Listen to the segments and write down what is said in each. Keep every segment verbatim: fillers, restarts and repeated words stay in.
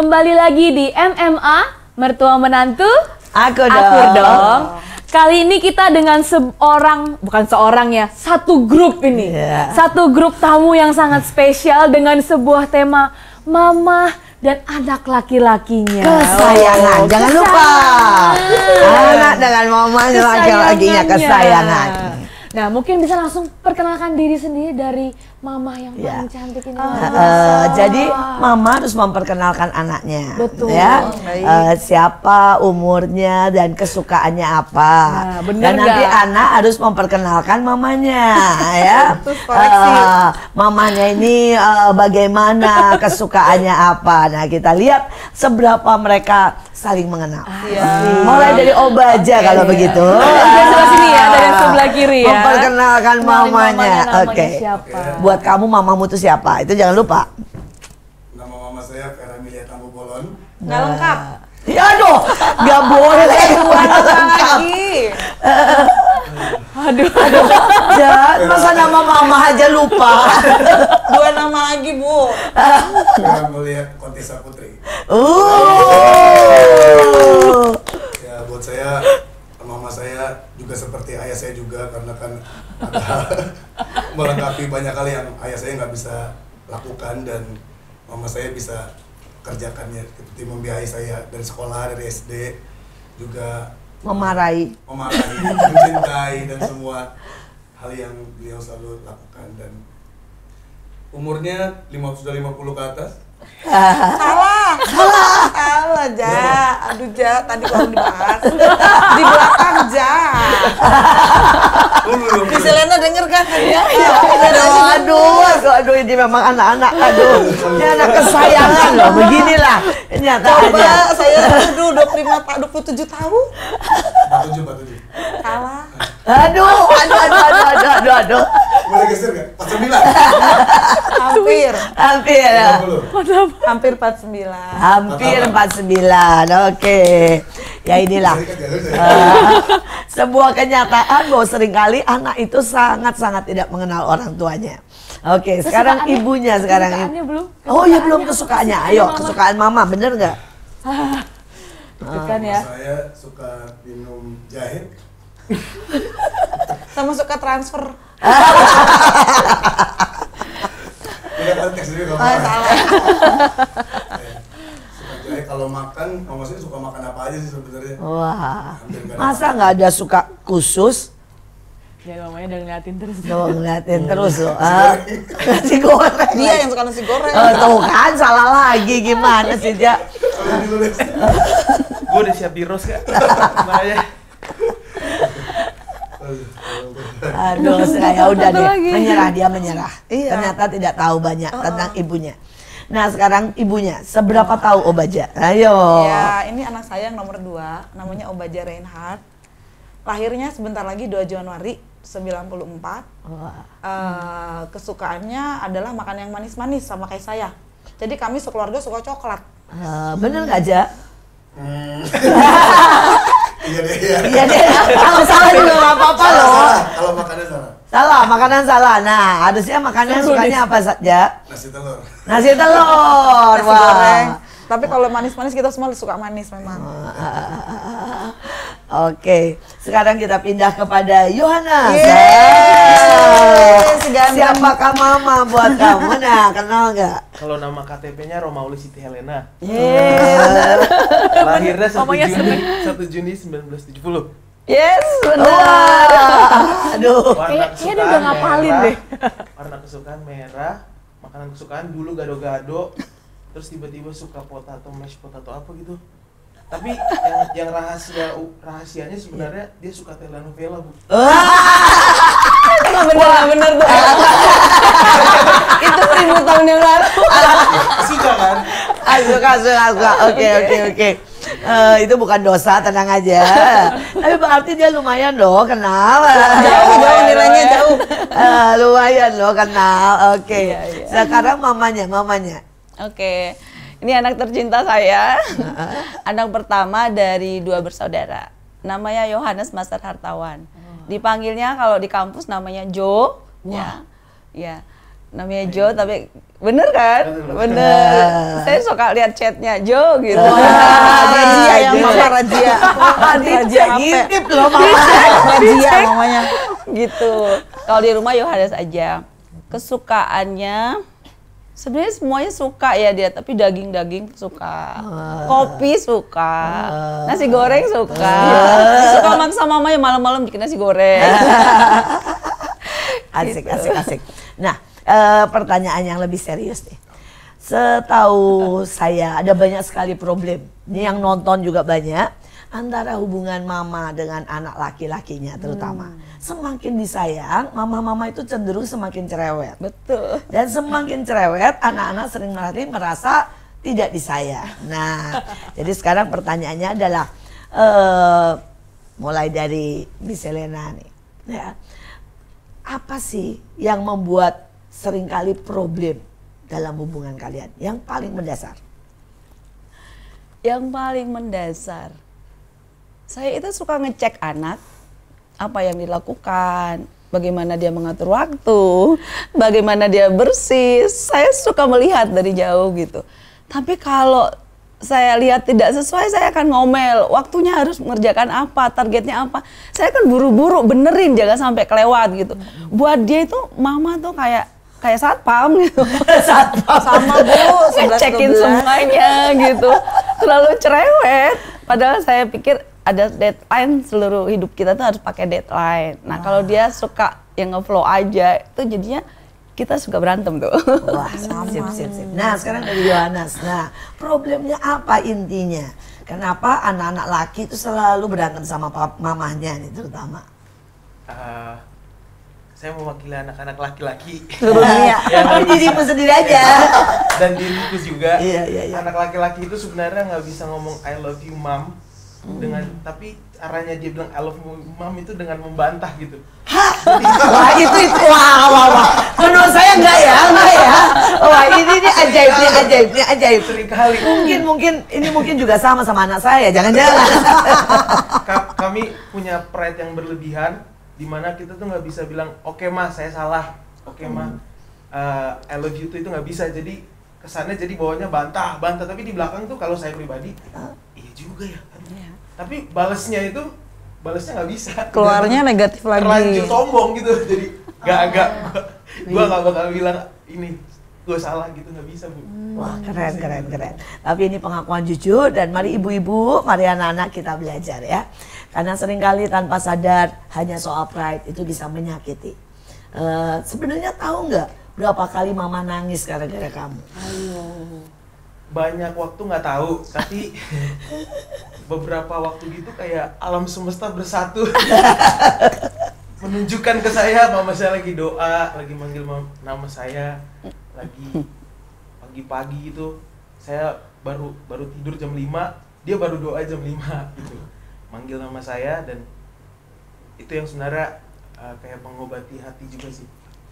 Kembali lagi di M M A, Mertua Menantu Aku dong. Aku dong. Kali ini kita dengan seorang, bukan seorang ya, satu grup ini. Yeah. Satu grup tamu yang sangat spesial dengan sebuah tema Mama dan anak laki-lakinya. Kesayangan, Oh, jangan lupa. Anak dengan mamanya laki-lakinya kesayangan. Nah, mungkin bisa langsung perkenalkan diri sendiri dari Mama yang Ya. paling cantik ini. Uh, uh, jadi mama harus memperkenalkan anaknya. Betul. Ya. Uh, siapa umurnya dan kesukaannya apa. Nah, bener dan nanti gak? anak harus memperkenalkan mamanya, ya. Uh, mamanya ini uh, bagaimana kesukaannya apa. Nah, kita lihat seberapa mereka saling mengenal. Iya. Mulai dari Obaja kalau begitu. Dari sebelah sini ya, dari sebelah kiri ya. Memperkenalkan Kenalin mamanya. namanya Oke. siapa? Buat kamu mamamu tuh siapa? Itu jangan lupa. Nama mama saya Vera Milia Tambu Bolon. Nggak lengkap. Ya aduh, nggak boleh Dua nama lagi. Aduh, aduh. Ya, masa nama mama aja lupa. Dua nama lagi, Bu. Vera Milia Kontesa Putri. Uh. Ya, buat saya mama saya juga seperti ayah saya juga, karena kan ada melengkapi banyak hal yang ayah saya nggak bisa lakukan dan mama saya bisa kerjakannya, seperti membiayai saya dari sekolah, dari S D, juga Memarahi. memarahi, mencintai dan semua hal yang beliau selalu lakukan. Dan umurnya lima, sudah lima puluh ke atas. Salah. Salah. Salah, Ja. Aduh, Ja. Tadi kalau dibahas. Di belakang, Ja. Di Selena denger kan? Ya. Aduh, aduh, aduh, aduh, ini memang anak-anak, aduh, ini anak kesayangan loh, beginilah nyataannya. Coba saya aduh dua puluh lima, dua puluh tujuh tahun. empat puluh tujuh, empat puluh tujuh. Salah. Aduh, aduh, aduh, aduh, aduh, aduh, aduh. Boleh geser nggak? empat puluh sembilan. Hampir. Hampir ya. lima puluh. Hampir empat puluh sembilan. Hampir empat puluh sembilan, oke. Ya inilah. Uh, sebuah kenyataan bahwa seringkali anak itu sangat-sangat tidak mengenal orang tuanya. Oke, sekarang ibunya sekarang. Kesukaannya belum? Oh ya belum kesukaannya. Ayo, kesukaan mama, bener nggak? Itu kan ya. Saya suka minum jahe. Sama suka transfer. Tidak konteks juga Oh, nggak apa-apa. salah. Suka jahe, kalau makan, mama saya suka makan apa aja sih sebenarnya. Wah, Hampir nggak ada masa apa-apa. nggak ada suka khusus? Ya mamanya udah ngeliatin terus. Coba ngeliatin terus loh. Ah, nasi goreng. Dia yang suka nasi goreng. Oh, tuh kan salah lagi gimana sih dia? Kalau dulu deh. Gue udah siap di roast kak. Gimana ya? Aduh, saya udah deh lagi. menyerah, dia menyerah. Iya. Ternyata tidak tahu banyak tentang ibunya. Nah sekarang ibunya, seberapa tahu Obaja? Ayo. Ya, ini anak saya yang nomor dua, namanya Obaja Reinhardt. Lahirnya sebentar lagi dua Januari sembilan puluh empat. Wah. Eh, kesukaannya adalah makan yang manis-manis sama kayak saya. Jadi kami sekeluarga suka coklat. Eh, bener nggak Ja? Hmm. Iya deh, iya. Iya deh. Kalau salah juga nggak apa-apa Salah, loh. salah. Kalau makannya salah. Salah, makanan salah. Nah, harusnya makanan sukanya apa saja? Nasi telur. Nasi telur. Nasi Wah. goreng. Tapi kalau manis-manis kita semua suka manis memang. Oke, sekarang kita pindah kepada Yohanes. Yeay, si ganteng. Siapakah mama buat kamu? Nah, kenal nggak? Kalau nama K T P-nya Romauli Siti Helena. Yeah. Lahirnya satu Mamanya Juni seneng. satu Juni sembilan belas tujuh puluh. Yes, benar. Aduh. Kayak- kayaknya dia udah ngapalin merah, deh. Warna kesukaan merah, makanan kesukaan dulu gado-gado, terus tiba-tiba suka potato, mashed potato apa gitu. Tapi yang yang rahasia rahasianya sebenarnya dia suka telenovela, Bu. Nggak bener, nggak bener tuh. Itu seribu tahun yang lalu. Suka kan? Ah, suka, suka, suka. Oke, oke, oke. Eh, itu bukan dosa, tenang aja. Tapi berarti dia lumayan loh kenal. Jauh, jauh nilainya jauh. Eh, lumayan loh kenal. Oke. Sekarang mamanya, mamanya. Oke, ini anak tercinta saya. Anak pertama dari dua bersaudara. Namanya Yohanes Master Hartawan. Dipanggilnya kalau di kampus namanya Jo. Ya, ya. Namanya Jo, tapi Bener kan? Bener. Saya suka lihat chatnya Jo gitu. Razia yang mama razia. Razia H P. Ngintip loh mama. Razia mamanya. Gitu. Kalau di rumah Yohanes aja. Kesukaannya sebenarnya semuanya suka ya dia, tapi daging-daging suka. Kopi suka. Nasi goreng suka. Suka maksa mamanya malam-malam bikin nasi goreng. Asik, asik, asik. Nah, eh, pertanyaan yang lebih serius nih. Setahu saya ada banyak sekali problem. Ini yang nonton juga banyak. Antara hubungan mama dengan anak laki-lakinya terutama. Hmm. Semakin disayang, mama-mama itu cenderung semakin cerewet. Betul. Dan semakin cerewet, anak-anak sering merasa, merasa tidak disayang. Nah, jadi sekarang pertanyaannya adalah, uh, mulai dari Miss Helena nih. Ya, apa sih yang membuat seringkali problem dalam hubungan kalian? Yang paling mendasar? Yang paling mendasar, saya itu suka ngecek anak, apa yang dilakukan, bagaimana dia mengatur waktu, bagaimana dia bersih. Saya suka melihat dari jauh gitu. Tapi kalau saya lihat tidak sesuai, saya akan ngomel. Waktunya harus mengerjakan apa, targetnya apa. Saya kan buru-buru benerin, jangan sampai kelewat gitu. Buat dia itu mama tuh kayak kayak satpam gitu. Satpam. Sama Bu, Cekin semuanya gitu. Terlalu cerewet. Padahal saya pikir ada deadline, seluruh hidup kita tuh harus pakai deadline. Nah, kalau dia suka yang nge-flow aja, itu jadinya kita suka berantem tuh. Wah, sip, sip, sip. Nah, sekarang dari Yohanes. Nah, problemnya apa intinya? Kenapa anak-anak laki itu selalu berantem sama pap- mamahnya nih terutama? Uh, saya mewakili anak-anak laki-laki. Iya, tapi dirimu sendiri aja. Dan diriku juga. Iya, iya, iya. Anak laki-laki itu sebenarnya nggak bisa ngomong I love you mom. Dengan tapi caranya dia bilang I love you mom itu dengan membantah gitu. Wah, itu itu wah wah wah. Menurut saya enggak ya, enggak ya. Wah, ini ini ajaib, ini ajaib, ini ajaib. Seringkali. Mungkin mungkin ini mungkin juga sama sama anak saya, jangan-jangan. Ka- kami punya pride yang berlebihan, di mana kita tuh nggak bisa bilang oke mah saya salah, oke mah uh, I love you tuh itu nggak bisa. Jadi kesannya jadi bawahnya bantah, bantah. Tapi di belakang tuh kalau saya pribadi, iya juga ya. Tapi balesnya itu balesnya nggak bisa. Keluarnya negatif lagi. Terlanjur sombong gitu, jadi nggak agak gua nggak bakal bilang ini gue salah gitu, nggak bisa Bu. Wah, keren keren keren. Tapi ini pengakuan jujur dan mari ibu-ibu, mari anak-anak kita belajar ya. Karena seringkali tanpa sadar hanya soal pride itu bisa menyakiti. Uh, sebenarnya tahu nggak berapa kali mama nangis gara-gara kamu? Ayo. Banyak waktu nggak tahu, tapi beberapa waktu gitu kayak alam semesta bersatu menunjukkan ke saya mama saya lagi doa, lagi manggil nama saya, lagi pagi-pagi gitu. Saya baru baru tidur jam lima, dia baru doa jam lima gitu. Manggil nama saya, dan itu yang sebenarnya uh, kayak mengobati hati juga sih.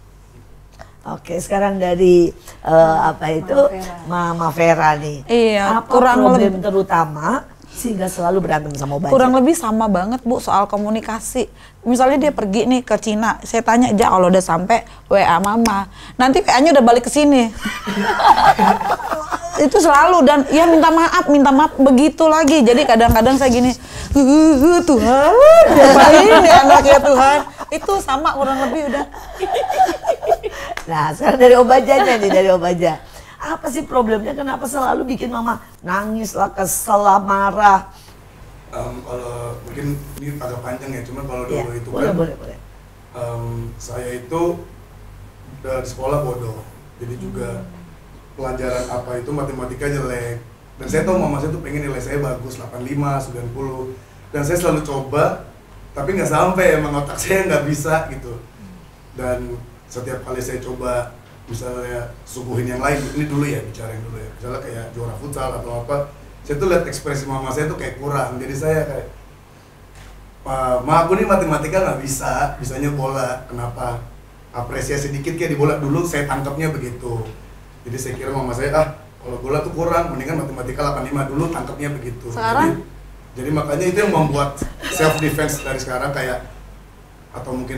Oke, sekarang dari uh, apa itu Mama Vera nih. Iya, apa kurang problem lebih terutama sehingga selalu berantem sama Baja? kurang lebih sama banget Bu soal komunikasi. Misalnya dia pergi nih ke Cina, saya tanya aja kalau udah sampai W A mama, nanti W A-nya udah balik ke sini. Itu selalu, dan ya minta maaf, minta maaf begitu lagi. Jadi kadang-kadang saya gini, "Uh, Tuhan, ngapain ya anaknya Tuhan?" Itu sama kurang lebih udah. Nah, sekarang dari Obajanya nih, dari Obaja. Apa sih problemnya? Kenapa selalu bikin mama nangis lah, kesel lah, marah? Um, kalau mungkin ini agak panjang ya, cuma kalau dulu Ya, itu boleh, kan boleh, boleh. Um, saya itu dari sekolah bodoh, jadi juga pelajaran apa itu matematika jelek. Dan saya tahu mama saya tuh pengen nilai saya bagus, delapan puluh lima, sembilan puluh. Dan saya selalu coba, tapi nggak sampai, emang otak saya nggak bisa gitu. Dan setiap kali saya coba, misalnya suguhin yang lain, ini dulu ya, bicara yang dulu ya, misalnya kayak juara futsal atau apa, saya tuh lihat ekspresi mama saya tuh kayak kurang. Jadi saya kayak, Ma, aku nih matematika nggak bisa, bisanya bola, kenapa? Apresiasi dikit kayak di bola, dulu saya tangkapnya begitu. Jadi saya kira mama saya, ah kalau bola tuh kurang, mendingan matematika delapan puluh lima, dulu tangkapnya begitu. Sekarang? Jadi, jadi makanya itu yang membuat self defense dari sekarang kayak, atau mungkin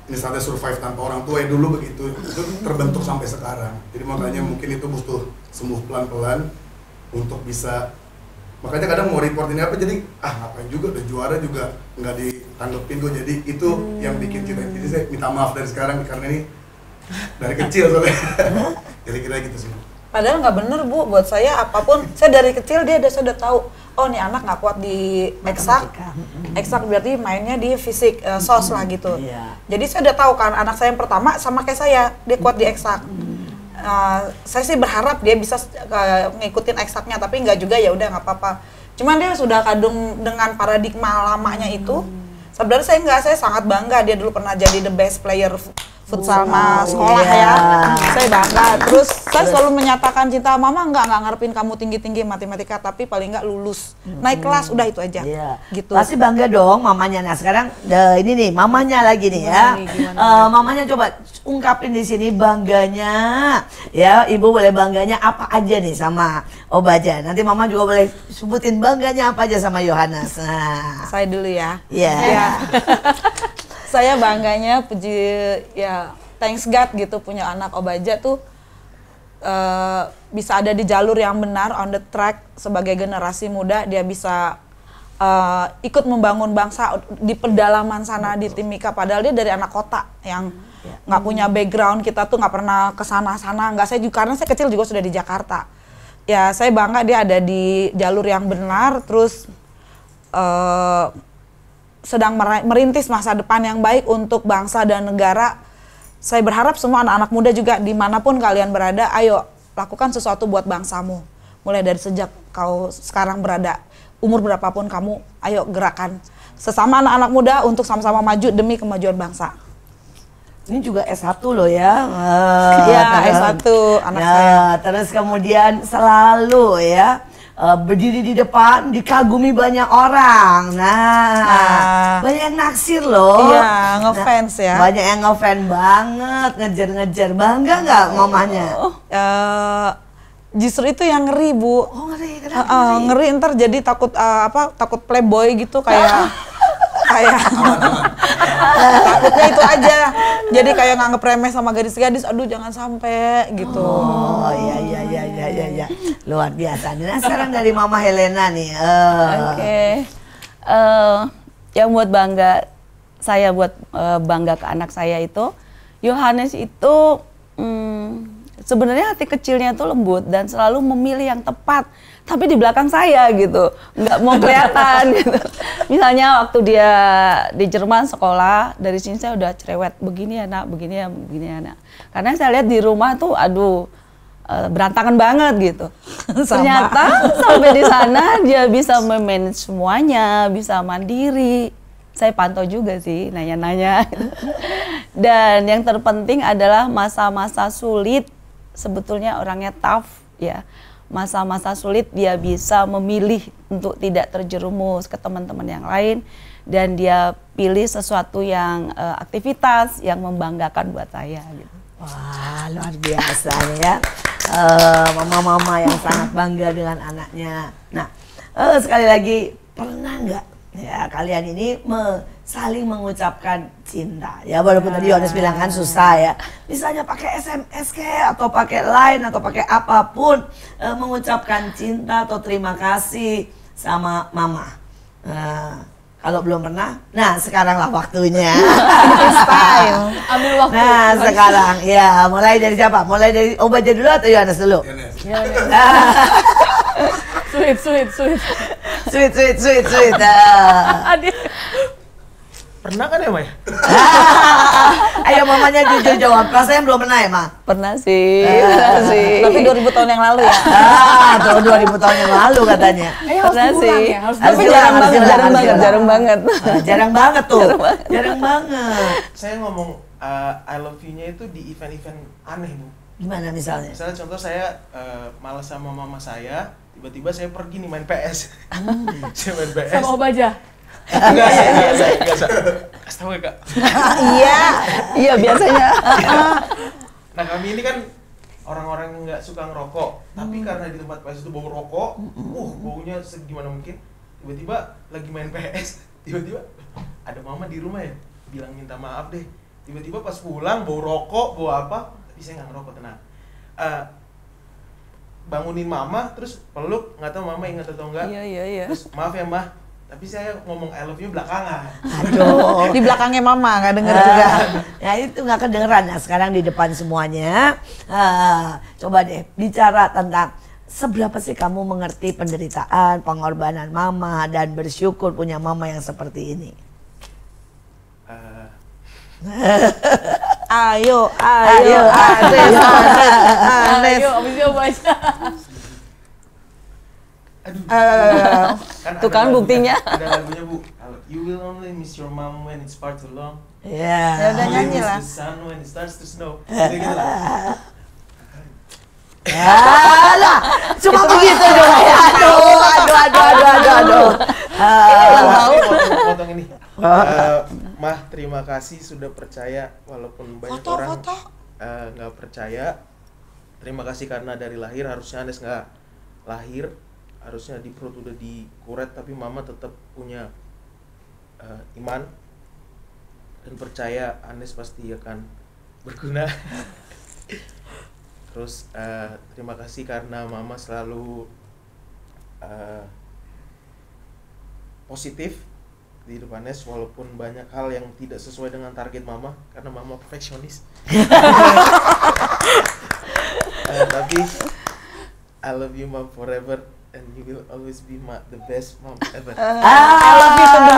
misalnya survive tanpa orang tua ya dulu begitu, itu terbentuk sampai sekarang. Jadi makanya mungkin itu butuh sembuh pelan-pelan untuk bisa, makanya kadang mau report ini apa jadi ah ngapain juga udah juara juga nggak ditanggepin gue, jadi itu hmm. yang bikin kita, jadi saya minta maaf dari sekarang karena ini dari kecil soalnya. Jadi kira gitu sih. Padahal nggak bener Bu, buat saya apapun, saya dari kecil dia udah sudah tahu, oh nih anak nggak kuat di eksak, eksak berarti mainnya di fisik, uh, sos lah gitu. Iya. Jadi saya udah tahu kan anak saya yang pertama sama kayak saya, dia kuat di eksak. Uh, saya sih berharap dia bisa uh, ngikutin eksaknya, tapi nggak juga, ya udah nggak apa-apa. Cuman dia sudah kadung dengan paradigma lamanya itu. Sebenarnya saya nggak, saya sangat bangga dia dulu pernah jadi the best player futsal wow, sekolah iya. ya. Saya bangga. Terus saya selalu menyatakan cinta mama, enggak enggak ngarepin kamu tinggi-tinggi matematika, tapi paling enggak lulus. Naik kelas udah itu aja. Iya. Gitu. Pasti bangga dong mamanya. Nah, sekarang uh, ini nih mamanya lagi nih ya. Nih, uh, mamanya coba ungkapin di sini bangganya. Ya, Ibu boleh bangganya apa aja nih sama Obaja. Nanti mama juga boleh sebutin bangganya apa aja sama Yohanes. Nah. Saya dulu ya. Iya. Yeah. Saya bangganya puji ya, thanks God gitu punya anak Obaja tuh uh, bisa ada di jalur yang benar, on the track sebagai generasi muda. Dia bisa uh, ikut membangun bangsa di pedalaman sana di Timika, padahal dia dari anak kota yang nggak punya background. Kita tuh nggak pernah kesana-sana, nggak, saya juga karena saya kecil juga sudah di Jakarta. Ya saya bangga dia ada di jalur yang benar, terus uh, sedang merintis masa depan yang baik untuk bangsa dan negara. Saya berharap semua anak-anak muda juga dimanapun kalian berada, ayo lakukan sesuatu buat bangsamu. Mulai dari sejak kau sekarang berada, umur berapapun kamu, ayo gerakan sesama anak-anak muda untuk sama-sama maju demi kemajuan bangsa. Ini juga S satu loh ya. Uh, ya, S satu anak ya, saya. Terus kemudian selalu ya Uh, berdiri di depan, dikagumi banyak orang. Nah, nah, banyak yang naksir loh. Iya, ngefans nah, ya. Banyak yang ngefans banget, ngejar-ngejar. Bangga nggak oh, mamanya? Uh, justru itu yang ngeri, Bu. Oh, ngeri. Uh, uh, ngeri ntar jadi takut uh, apa? Takut playboy gitu kayak kayak takutnya itu aja. Jadi kayak nganggep remeh sama gadis-gadis, aduh jangan sampai gitu. Oh iya iya iya iya iya ya. Luar biasa. Nah sekarang dari Mama Helena nih. Uh. Oke. Okay. Uh, yang buat bangga saya buat uh, bangga ke anak saya itu, Yohanes itu hmm, sebenarnya hati kecilnya itu lembut dan selalu memilih yang tepat. Tapi di belakang saya gitu, nggak mau kelihatan gitu. Misalnya waktu dia di Jerman sekolah, dari sini saya udah cerewet, begini ya nak, begini ya, begini ya nak. Karena saya lihat di rumah tuh, aduh, berantakan banget gitu. Ternyata sampai di sana dia bisa memanage semuanya, bisa mandiri. Saya pantau juga sih, nanya-nanya. Dan yang terpenting adalah masa-masa sulit, sebetulnya orangnya tough ya. Masa-masa sulit dia bisa memilih untuk tidak terjerumus ke teman-teman yang lain, dan dia pilih sesuatu yang uh, aktivitas yang membanggakan buat saya gitu. Wah, luar biasa ya. Uh, mama-mama yang sangat bangga dengan anaknya. Nah, uh, sekali lagi, pernah nggak ya kalian ini me saling mengucapkan cinta? Ya walaupun tadi Yohanes bilang kan susah ya. Misalnya pakai S M S kayak atau pakai Line atau pakai apapun, uh, mengucapkan cinta atau terima kasih sama mama. Uh, Kalau belum pernah, nah sekarang lah waktunya. Style. Ambil waktu. Nah sekarang, ya mulai dari siapa? Mulai dari Obaja dulu atau Yohanes dulu? Yohanes. Sweet, sweet, sweet. Sweet, sweet, sweet, sweet. Uh. Adik. Pernah kan ya, Maya? Ayo mamanya jujur jawab. Rasanya belum pernah ya, Ma? Pernah sih, pernah sih. Tapi dua ribu tahun yang lalu ya. Ah, tahun dua ribu tahun yang lalu katanya. Eh, Pernah sih. Ya, harus Tapi diulang, jarang harus banget, diulang, jarang harus banget, diulang. jarang banget. Ah, jarang banget tuh. Jarang banget. Saya ngomong uh, I love you-nya itu di event-event aneh, Bu. Gimana misalnya? Misalnya contoh saya uh, malas sama mama saya, tiba-tiba saya pergi nih main P S. Saya main P S. Sama Obaja. Enggak, saya enggak, saya enggak, saya. Kasih tahu ya, Kak. Iya, iya biasanya. Nah, kami ini kan orang-orang yang nggak suka ngerokok, tapi karena di tempat P S itu bau rokok, uh, baunya segimana mungkin. Tiba-tiba lagi main P S, tiba-tiba ada mama di rumah ya, bilang minta maaf deh. tiba-tiba pas pulang bau rokok, bau apa, tapi saya nggak ngerokok, tenang. Uh, bangunin mama, terus peluk, nggak tahu mama ingat atau enggak. Iya, iya, iya. Terus maaf ya mbah, tapi saya ngomong I love you belakangan. Aduh. Di belakangnya mama nggak denger juga. Ya itu nggak kedengeran. Nah sekarang di depan semuanya, uh, coba deh bicara tentang seberapa sih kamu mengerti penderitaan, pengorbanan mama dan bersyukur punya mama yang seperti ini. Uh, Ayo, ayo, Ayo, Anes, Anes, Anes. Ayo, abis itu baca. aduh. Eh, Kan Tuh ada kan lagunya, buktinya. Ada lagunya bu. You will only miss your mom when it's far too long. Ya. Ya udah You nyanyi miss lah. the sun when it starts to snow. Gitu-gitu lah. Alah, cuma begitu doang. Aduh, aduh, aduh, aduh, aduh, aduh. Potong, potong ini. Uh, Mah, terima kasih sudah percaya walaupun banyak Foto, orang foto. uh, nggak percaya. Terima kasih karena dari lahir harusnya Anes nggak lahir, harusnya di perut udah dikuret, tapi mama tetap punya uh, iman dan percaya Anes pasti akan berguna. Terus uh, terima kasih karena mama selalu uh, positif di hidup Anes walaupun banyak hal yang tidak sesuai dengan target mama karena mama perfeksionis. uh, tapi I love you mom forever and you will always be my, the best mom ever. I love you to the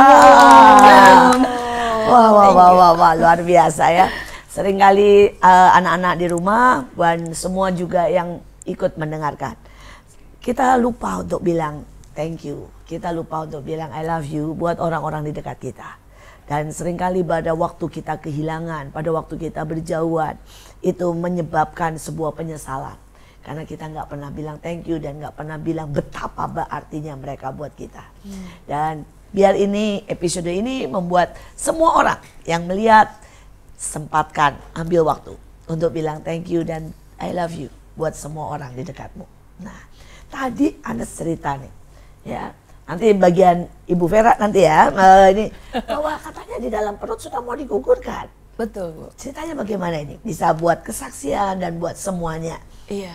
moon. Wah, wah, wah, wah, wah, luar biasa ya. Seringkali uh, anak-anak di rumah dan semua juga yang ikut mendengarkan, kita lupa untuk bilang thank you. Kita lupa untuk bilang I love you buat orang-orang di dekat kita. Dan seringkali pada waktu kita kehilangan, pada waktu kita berjauhan, itu menyebabkan sebuah penyesalan. Karena kita nggak pernah bilang thank you dan nggak pernah bilang betapa artinya mereka buat kita. Hmm. Dan biar ini, episode ini membuat semua orang yang melihat, sempatkan, ambil waktu untuk bilang thank you dan I love you buat semua orang di dekatmu. Nah, tadi Anes cerita nih, ya. Nanti bagian Ibu Vera nanti ya, uh, ini bahwa katanya di dalam perut sudah mau digugurkan. Betul, Bu. Ceritanya bagaimana ini? Bisa buat kesaksian dan buat semuanya. Iya.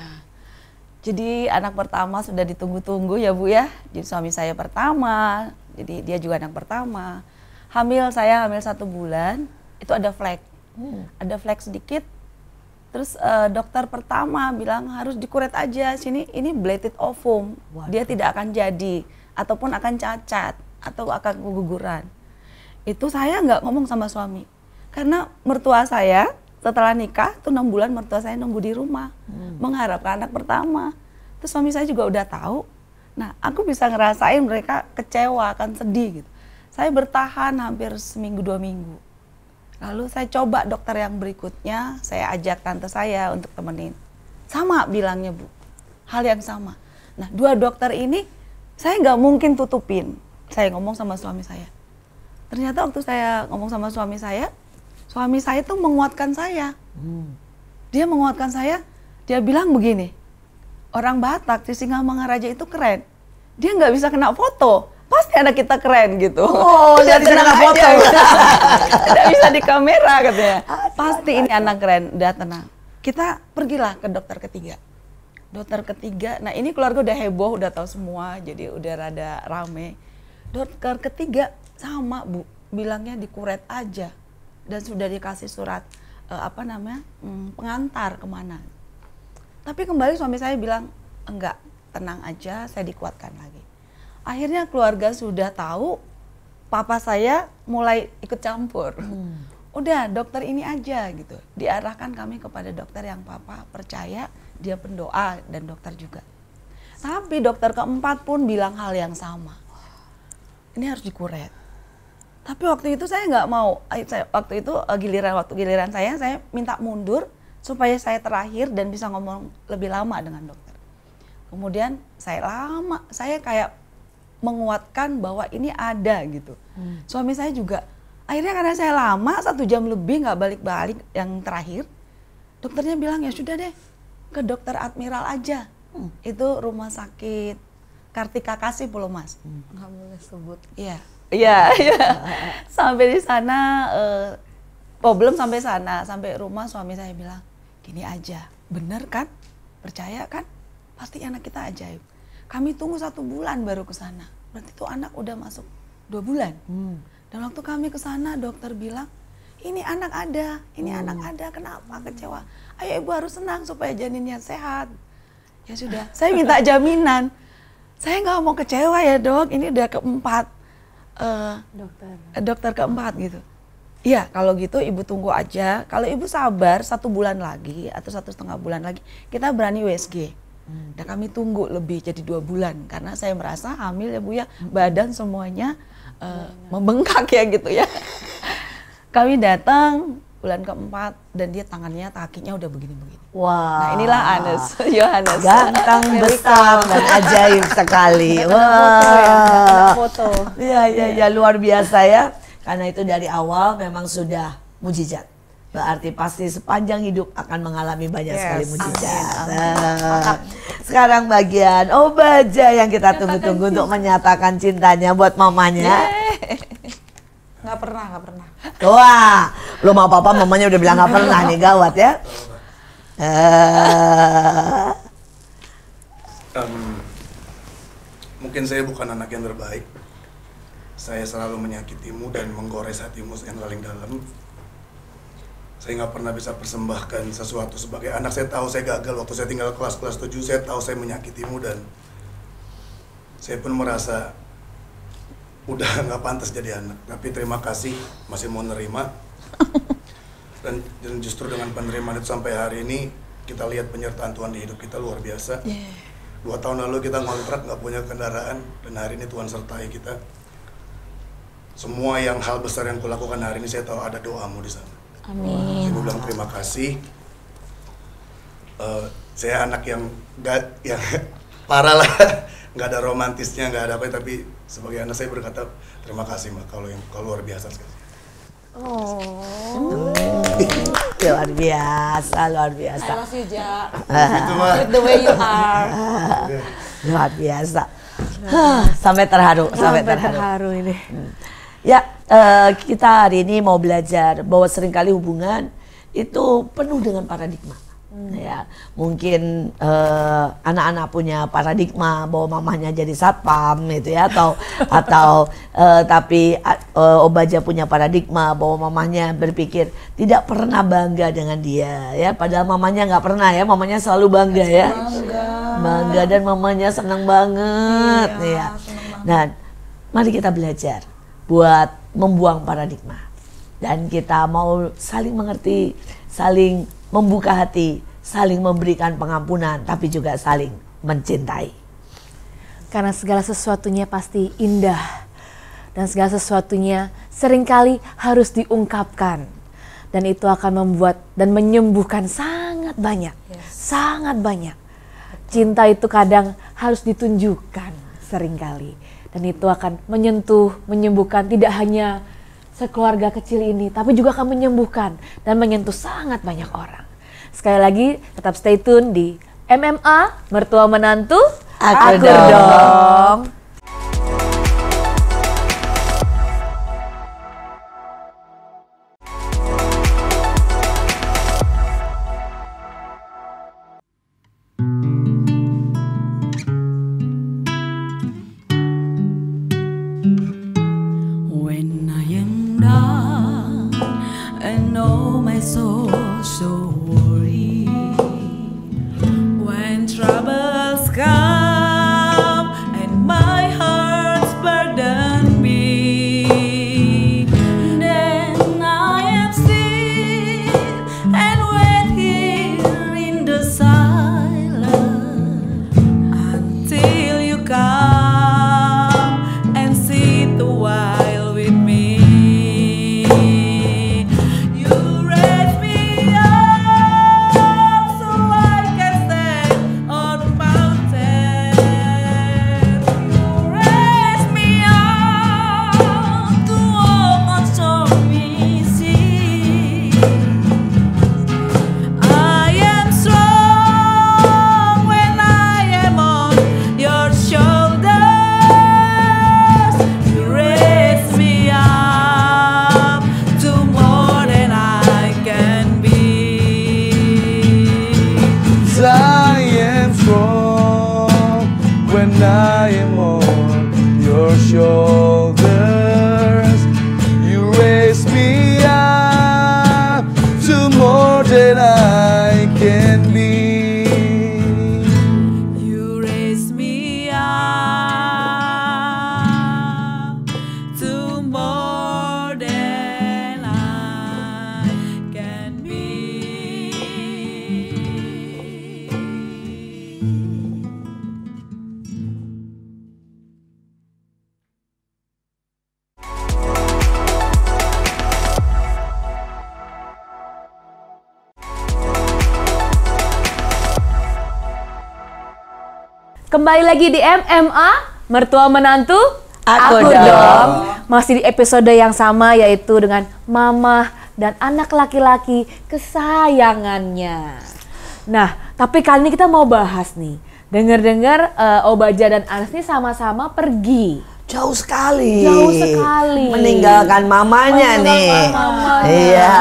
Jadi anak pertama sudah ditunggu-tunggu ya Bu ya. Jadi suami saya pertama, jadi dia juga anak pertama. Hamil saya hamil satu bulan, itu ada flek. Hmm. Ada flek sedikit. Terus uh, dokter pertama bilang harus dikuret aja. Sini ini bladed ovum. Waduh. Dia tidak akan jadi ataupun akan cacat atau akan keguguran. Itu saya nggak ngomong sama suami. Karena mertua saya setelah nikah tuh enam bulan mertua saya nunggu di rumah hmm. mengharapkan anak pertama. Terus suami saya juga udah tahu. Nah, aku bisa ngerasain mereka kecewa, akan sedih gitu. Saya bertahan hampir seminggu dua minggu. Lalu saya coba dokter yang berikutnya, saya ajak tante saya untuk temenin. Sama bilangnya Bu, hal yang sama. Nah, dua dokter ini saya nggak mungkin tutupin. Saya ngomong sama suami saya. Ternyata waktu saya ngomong sama suami saya, suami saya tuh menguatkan saya. Hmm. Dia menguatkan saya, dia bilang begini, orang Batak di Singamangaraja itu keren. Dia nggak bisa kena foto, pasti anak kita keren gitu. Oh, jadi kena foto. Tidak bisa di kamera katanya. Pasti ini anak keren, udah tenang. Kita pergilah ke dokter ketiga. Dokter ketiga, nah ini keluarga udah heboh, udah tahu semua, jadi udah rada rame. Dokter ketiga sama Bu, bilangnya dikuret aja. Dan sudah dikasih surat uh, apa namanya hmm, pengantar kemana. Tapi kembali suami saya bilang enggak, tenang aja, saya dikuatkan lagi. Akhirnya keluarga sudah tahu, papa saya mulai ikut campur. Hmm. Udah dokter ini aja gitu. Diarahkan kami kepada dokter yang papa percaya, dia pendoa dan dokter juga. Tapi dokter keempat pun bilang hal yang sama. Ini harus dikuret. Tapi waktu itu saya nggak mau. Saya, waktu itu giliran waktu giliran saya, saya minta mundur supaya saya terakhir dan bisa ngomong lebih lama dengan dokter. Kemudian saya lama, saya kayak menguatkan bahwa ini ada gitu. Hmm. Suami saya juga. Akhirnya karena saya lama satu jam lebih nggak balik-balik yang terakhir, dokternya bilang ya sudah deh ke dokter Admiral aja. Hmm. Itu rumah sakit Kartika Kasih Pulau Mas. Nggak hmm. boleh sebut. Iya. Iya, iya. Sampai di sana uh, Oh belum sampai sana, sampai rumah suami saya bilang, gini aja, bener kan? Percaya kan? Pasti anak kita ajaib. Kami tunggu satu bulan baru ke sana. Berarti itu anak udah masuk dua bulan. Hmm. Dan waktu kami ke sana dokter bilang, ini anak ada, ini hmm. anak ada, kenapa kecewa? Ayo ibu harus senang supaya janinnya sehat. Ya sudah, saya minta jaminan. Saya nggak mau kecewa ya dok, ini udah keempat. Uh, dokter. Dokter keempat gitu. Iya, kalau gitu ibu tunggu aja. Kalau ibu sabar satu bulan lagi atau satu setengah bulan lagi, kita berani U S G. Hmm. Dan kami tunggu lebih jadi dua bulan karena saya merasa hamil ya bu ya, badan semuanya uh, membengkak ya gitu ya. Kami datang bulan keempat dan dia tangannya, kakinya udah begini-begini. Wah. Nah inilah Anes, Yohanes. Ganteng, besar, dan ajaib sekali. Wah. Foto. Iya, iya, ya luar biasa ya. Karena itu dari awal memang sudah mujizat. Berarti pasti sepanjang hidup akan mengalami banyak yes. sekali mujizat. Nah, sekarang bagian Obaja yang kita tunggu-tunggu untuk menyatakan cintanya buat mamanya. Nggak pernah, nggak pernah. Wah, belum apa-apa mamanya udah bilang nggak pernah nih, gawat ya. Uh. Um, mungkin saya bukan anak yang terbaik. Saya selalu menyakitimu dan menggores hatimu yang paling dalam. Saya nggak pernah bisa persembahkan sesuatu sebagai anak. Saya tahu saya gagal waktu saya tinggal kelas-kelas tujuh. Saya tahu saya menyakitimu dan saya pun merasa udah nggak pantas jadi anak. Tapi terima kasih masih mau nerima. Dan, dan justru dengan penerimaan itu sampai hari ini kita lihat penyertaan Tuhan di hidup kita luar biasa. Yeah. Dua tahun lalu kita ngontrak nggak punya kendaraan dan hari ini Tuhan sertai kita. Semua yang hal besar yang kulakukan hari ini saya tahu ada doamu di sana. Amin. Saya bilang terima kasih. Uh, saya anak yang gak, yang parah lah, nggak ada romantisnya, nggak ada apa, tapi sebagai anak saya berkata terima kasih mak, kalau yang kalau luar biasa sekali. Oh. Luar biasa, luar biasa. I love you, Ja. Itu mah. With the way you are. Luar biasa. Sampai terharu, sampai, sampai terharu. terharu ini. Hmm. Ya, uh, kita hari ini mau belajar bahwa seringkali hubungan itu penuh dengan paradigma. Hmm. Ya, mungkin uh, anak-anak punya paradigma bahwa mamahnya jadi satpam gitu ya, atau atau uh, tapi uh, Obaja punya paradigma bahwa mamahnya berpikir tidak pernah bangga dengan dia ya, padahal mamanya nggak pernah ya, mamanya selalu bangga ya, bangga, bangga dan mamanya senang banget iya, ya. Senang nah, mari kita belajar buat membuang paradigma dan kita mau saling mengerti, saling membuka hati, saling memberikan pengampunan, tapi juga saling mencintai. Karena segala sesuatunya pasti indah dan segala sesuatunya seringkali harus diungkapkan dan itu akan membuat dan menyembuhkan sangat banyak, yes. sangat banyak. Cinta itu kadang harus ditunjukkan seringkali. Dan itu akan menyentuh, menyembuhkan tidak hanya sekeluarga kecil ini, tapi juga akan menyembuhkan dan menyentuh sangat banyak orang. Sekali lagi, tetap stay tune di M M A, Mertua Menantu, Aku, aku dong. dong. You raise me up. Kembali lagi di M M A, Mertua Menantu, Aku Dong. Masih di episode yang sama, yaitu dengan mama dan anak laki-laki kesayangannya. Nah, tapi kali ini kita mau bahas nih. Dengar-dengar uh, Obaja dan Anes ini sama-sama pergi. Jauh sekali. Jauh sekali. Meninggalkan mamanya Meninggalkan nih. mamanya. Iya.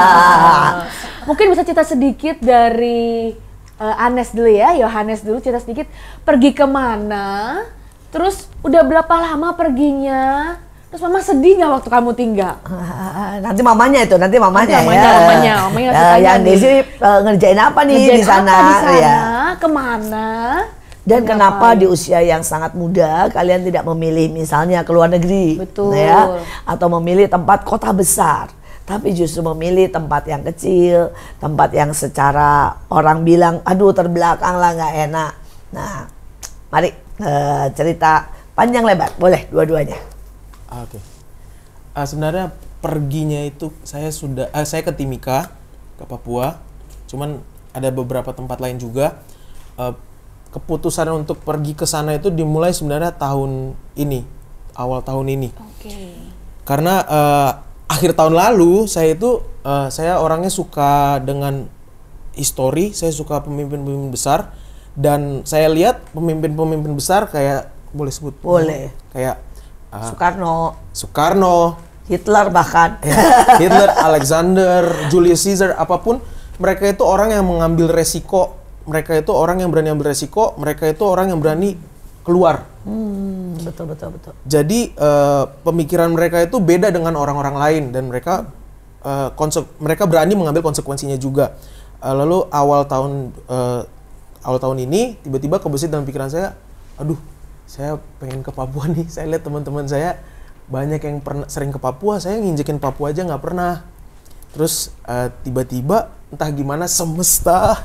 Mungkin bisa cerita sedikit dari uh, Anes dulu ya, Yohanes dulu cerita sedikit. Pergi kemana? Terus udah berapa lama perginya? Terus mama sedih nggak waktu kamu tinggal? Ah, nanti mamanya itu, nanti mamanya, Nanti mamanya, ya. mamanya, mamanya Ya, ceritanya yang nih. Desi uh, ngerjain apa nih Ngerjain di sana? apa di sana? Ya. Kemana? Dan Ngapain? kenapa di usia yang sangat muda kalian tidak memilih misalnya ke luar negeri, Betul. ya, atau memilih tempat kota besar, tapi justru memilih tempat yang kecil, tempat yang secara orang bilang, aduh terbelakang lah, nggak enak. Nah, mari uh, cerita panjang lebar, boleh dua-duanya. Ah, Oke. Ah, sebenarnya perginya itu saya sudah, ah, saya ke Timika, ke Papua. Cuman ada beberapa tempat lain juga. Ah, keputusan untuk pergi ke sana itu dimulai sebenarnya tahun ini, awal tahun ini. Oke. Karena uh, akhir tahun lalu saya itu uh, saya orangnya suka dengan histori, saya suka pemimpin-pemimpin besar, dan saya lihat pemimpin-pemimpin besar kayak boleh sebut Boleh. kayak uh, Soekarno, Soekarno, Hitler bahkan. ya, Hitler, Alexander, Julius Caesar, apapun, mereka itu orang yang mengambil resiko, mereka itu orang yang berani ambil resiko, mereka itu orang yang berani keluar. Hmm, betul betul betul. Jadi uh, pemikiran mereka itu beda dengan orang-orang lain, dan mereka uh, konse- mereka berani mengambil konsekuensinya juga. Uh, lalu awal tahun uh, awal tahun ini tiba-tiba kebesit dalam pikiran saya, aduh, saya pengen ke Papua nih. Saya lihat teman-teman saya banyak yang pernah sering ke Papua, saya nginjekin Papua aja nggak pernah. Terus uh, tiba-tiba entah gimana semesta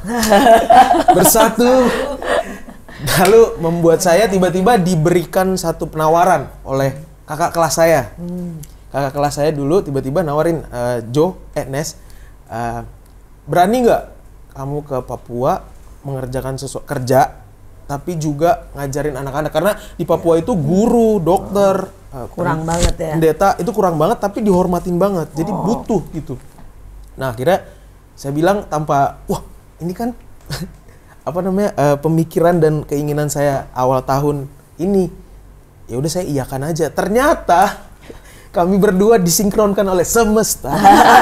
bersatu, lalu membuat saya tiba-tiba diberikan satu penawaran oleh kakak kelas saya. Hmm. Kakak kelas saya dulu tiba-tiba nawarin, uh, Jo, eh Nes, uh, berani nggak kamu ke Papua mengerjakan sesuatu kerja, tapi juga ngajarin anak-anak, karena di Papua itu guru, dokter, uh, Kurang banget ya. pendeta itu kurang banget, tapi dihormatin banget, jadi butuh gitu. Nah akhirnya saya bilang tanpa, wah ini kan apa namanya uh, pemikiran dan keinginan saya awal tahun ini, ya udah saya iyakan aja. Ternyata kami berdua disinkronkan oleh semesta.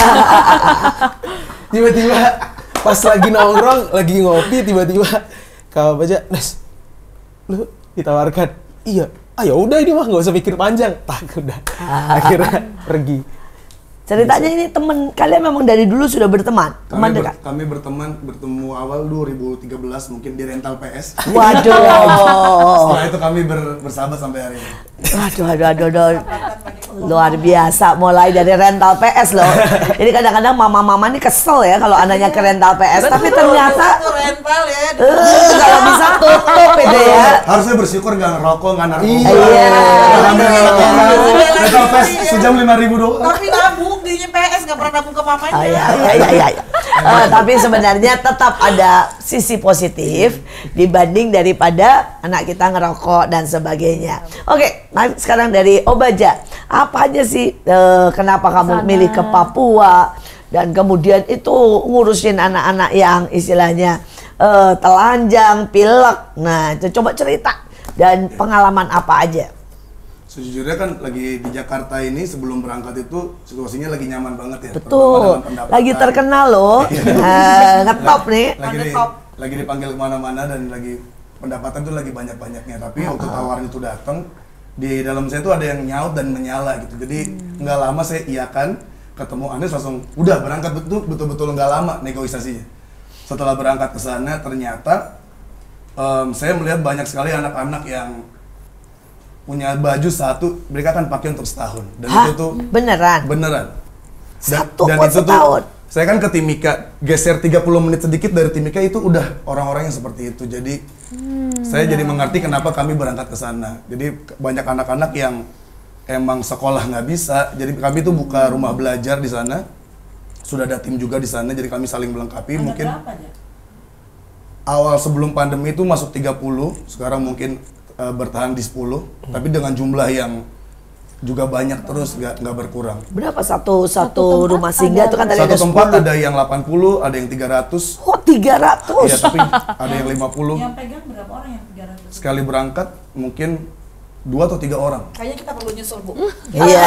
Tiba-tiba pas lagi nongkrong, lagi ngopi, tiba-tiba Kak Baja, Nes, lu ditawarkan, iya, ah ya udah ini mah nggak usah pikir panjang, tak udah, akhirnya pergi. Ceritanya ini teman kalian memang dari dulu sudah berteman, teman Kami, ber, dekat. kami berteman bertemu awal dua ribu tiga belas mungkin di rental P S. Waduh. Setelah itu kami ber, bersahabat sampai hari ini. Waduh, aduh, aduh, aduh. Luar biasa, mulai dari rental P S loh. Jadi kadang-kadang mama-mama ini kesel ya kalau anaknya ke rental P S, tapi ternyata rental ya. eh, kalau bisa tutup itu ya. Harusnya bersyukur nggak ngerokok, nggak narkoba. Iya. Nggak ngambil orang. Rental P S sejam lima ribu doang. Tapi nabung di P S nggak pernah nabung ke mamanya. Ah, iya, iya, iya, iya. Eh, tapi sebenarnya tetap ada sisi positif dibanding daripada anak kita ngerokok dan sebagainya. Oke, nah sekarang dari Obaja, apa aja sih eh, kenapa kamu Sana. milih ke Papua dan kemudian itu ngurusin anak-anak yang istilahnya eh, telanjang, pilek. Nah, itu coba cerita dan pengalaman apa aja. Sejujurnya kan lagi di Jakarta ini sebelum berangkat itu situasinya lagi nyaman banget ya. Pertama Betul, dengan pendapatan. lagi terkenal loh, eh, ngetop nih. Lagi, di, lagi dipanggil kemana-mana dan lagi pendapatan tuh lagi banyak-banyaknya. Tapi waktu tawaran itu datang, di dalam saya tuh ada yang nyaut dan menyala gitu. Jadi nggak lama saya iakan, ketemu Anes langsung udah berangkat, betul betul-betul nggak lama negosiasinya. Setelah berangkat ke sana ternyata um, saya melihat banyak sekali anak-anak yang punya baju satu, mereka akan pakai untuk setahun. Dan Hah? itu tuh Beneran? beneran. Satu buat itu setahun? tuh, saya kan ke Timika, geser tiga puluh menit sedikit dari Timika itu udah orang-orang yang seperti itu. Jadi hmm. saya jadi mengerti kenapa kami berangkat ke sana. Jadi banyak anak-anak yang emang sekolah nggak bisa, jadi kami tuh buka rumah belajar di sana. Sudah ada tim juga di sana, jadi kami saling melengkapi. Mungkin awal sebelum pandemi itu masuk tiga puluh, sekarang mungkin uh, bertahan di sepuluh, hmm. tapi dengan jumlah yang juga banyak terus, nggak nggak berkurang. Berapa satu satu, Satu rumah singgah itu kan tadi Satu ada tempat sepuluh. ada yang delapan puluh, ada yang tiga ratus. Oh, tiga ratus. Iya, tapi ada yang lima puluh. Yang pegang berapa orang yang tiga ratus? Sekali berangkat mungkin dua atau tiga orang. Kayaknya kita perlu nyusul, Bu. Iya,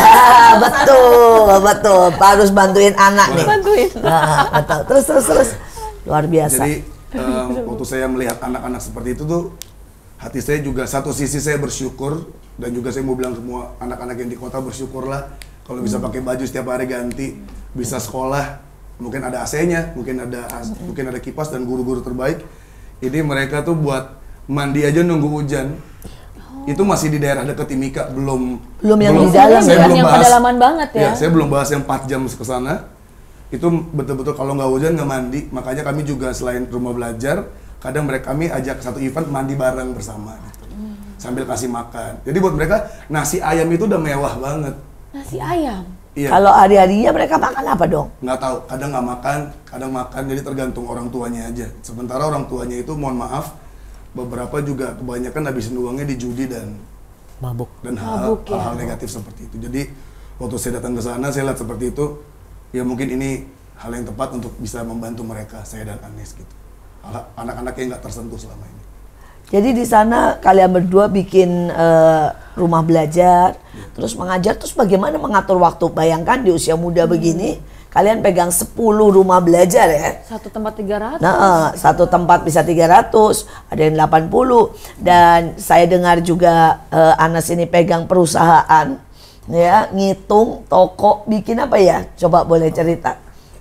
betul, betul. Harus bantuin anak nih. Bantuin. Nah, betul. Terus terus terus. Luar biasa. Jadi um, waktu saya melihat anak-anak seperti itu tuh, hati saya juga satu sisi saya bersyukur, dan juga saya mau bilang semua anak-anak yang di kota bersyukurlah kalau bisa pakai baju setiap hari ganti, bisa sekolah, mungkin ada A C-nya, mungkin ada mungkin ada kipas dan guru-guru terbaik. Ini mereka tuh buat mandi aja nunggu hujan. Itu masih di daerah dekat Timika, belum Belum yang di dalam, saya bukan belum yang bahas, pedalaman banget ya. saya belum bahas yang empat jam ke sana. Itu betul-betul kalau nggak hujan nggak mandi. Makanya kami juga selain rumah belajar, kadang mereka kami ajak satu event mandi bareng bersama gitu. Hmm. Sambil kasih makan. Jadi buat mereka nasi ayam itu udah mewah banget. Nasi ayam. Iya. Kalau hari-harinya mereka makan apa dong? Nggak tahu, kadang nggak makan, kadang makan, jadi tergantung orang tuanya aja. Sementara orang tuanya itu mohon maaf, beberapa juga kebanyakan habisin uangnya di judi dan Mabuk. dan hal, Mabuk, ya. hal negatif seperti itu. Jadi waktu saya datang ke sana, saya lihat seperti itu, ya mungkin ini hal yang tepat untuk bisa membantu mereka, saya dan Anes gitu. Anak-anak yang nggak tersentuh selama ini. Jadi di sana kalian berdua bikin uh, rumah belajar, ya. Terus mengajar, terus bagaimana mengatur waktu? Bayangkan di usia muda hmm. begini, kalian pegang sepuluh rumah belajar ya. Satu tempat tiga ratus. Nah, uh, satu tempat bisa tiga ratus, ada yang delapan puluh. Dan saya dengar juga uh, Anas ini pegang perusahaan, ya, ngitung toko, bikin apa ya? Coba boleh cerita.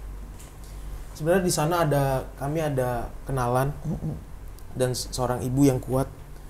Sebenarnya di sana ada kami ada kenalan dan seorang ibu yang kuat.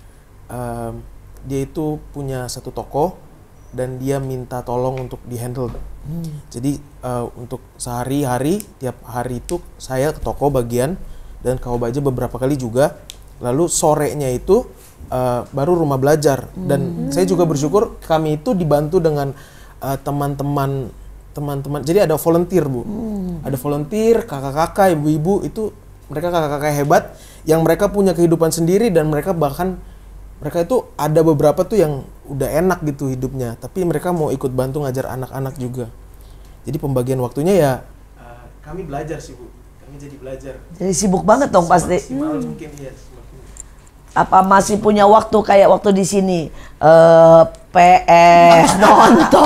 Um, dia itu punya satu toko dan dia minta tolong untuk di-handle. Hmm. Jadi uh, untuk sehari-hari, tiap hari itu saya ke toko bagian dan Kau Baja beberapa kali juga. Lalu sorenya itu uh, baru rumah belajar. Dan hmm. saya juga bersyukur kami itu dibantu dengan uh, teman-teman teman-teman. Jadi ada volunteer, Bu. Hmm. Ada volunteer, kakak-kakak, ibu-ibu, itu mereka kakak-kakak hebat yang mereka punya kehidupan sendiri dan mereka bahkan mereka itu ada beberapa tuh yang udah enak gitu hidupnya, tapi mereka mau ikut bantu ngajar anak-anak juga. Jadi pembagian waktunya ya uh, kami belajar sih, Bu. Kami jadi belajar. Jadi sibuk banget dong pasti. Maksimal hmm. mungkin ya. Semakin. Apa masih punya waktu kayak waktu di sini? Uh, P S, nonton,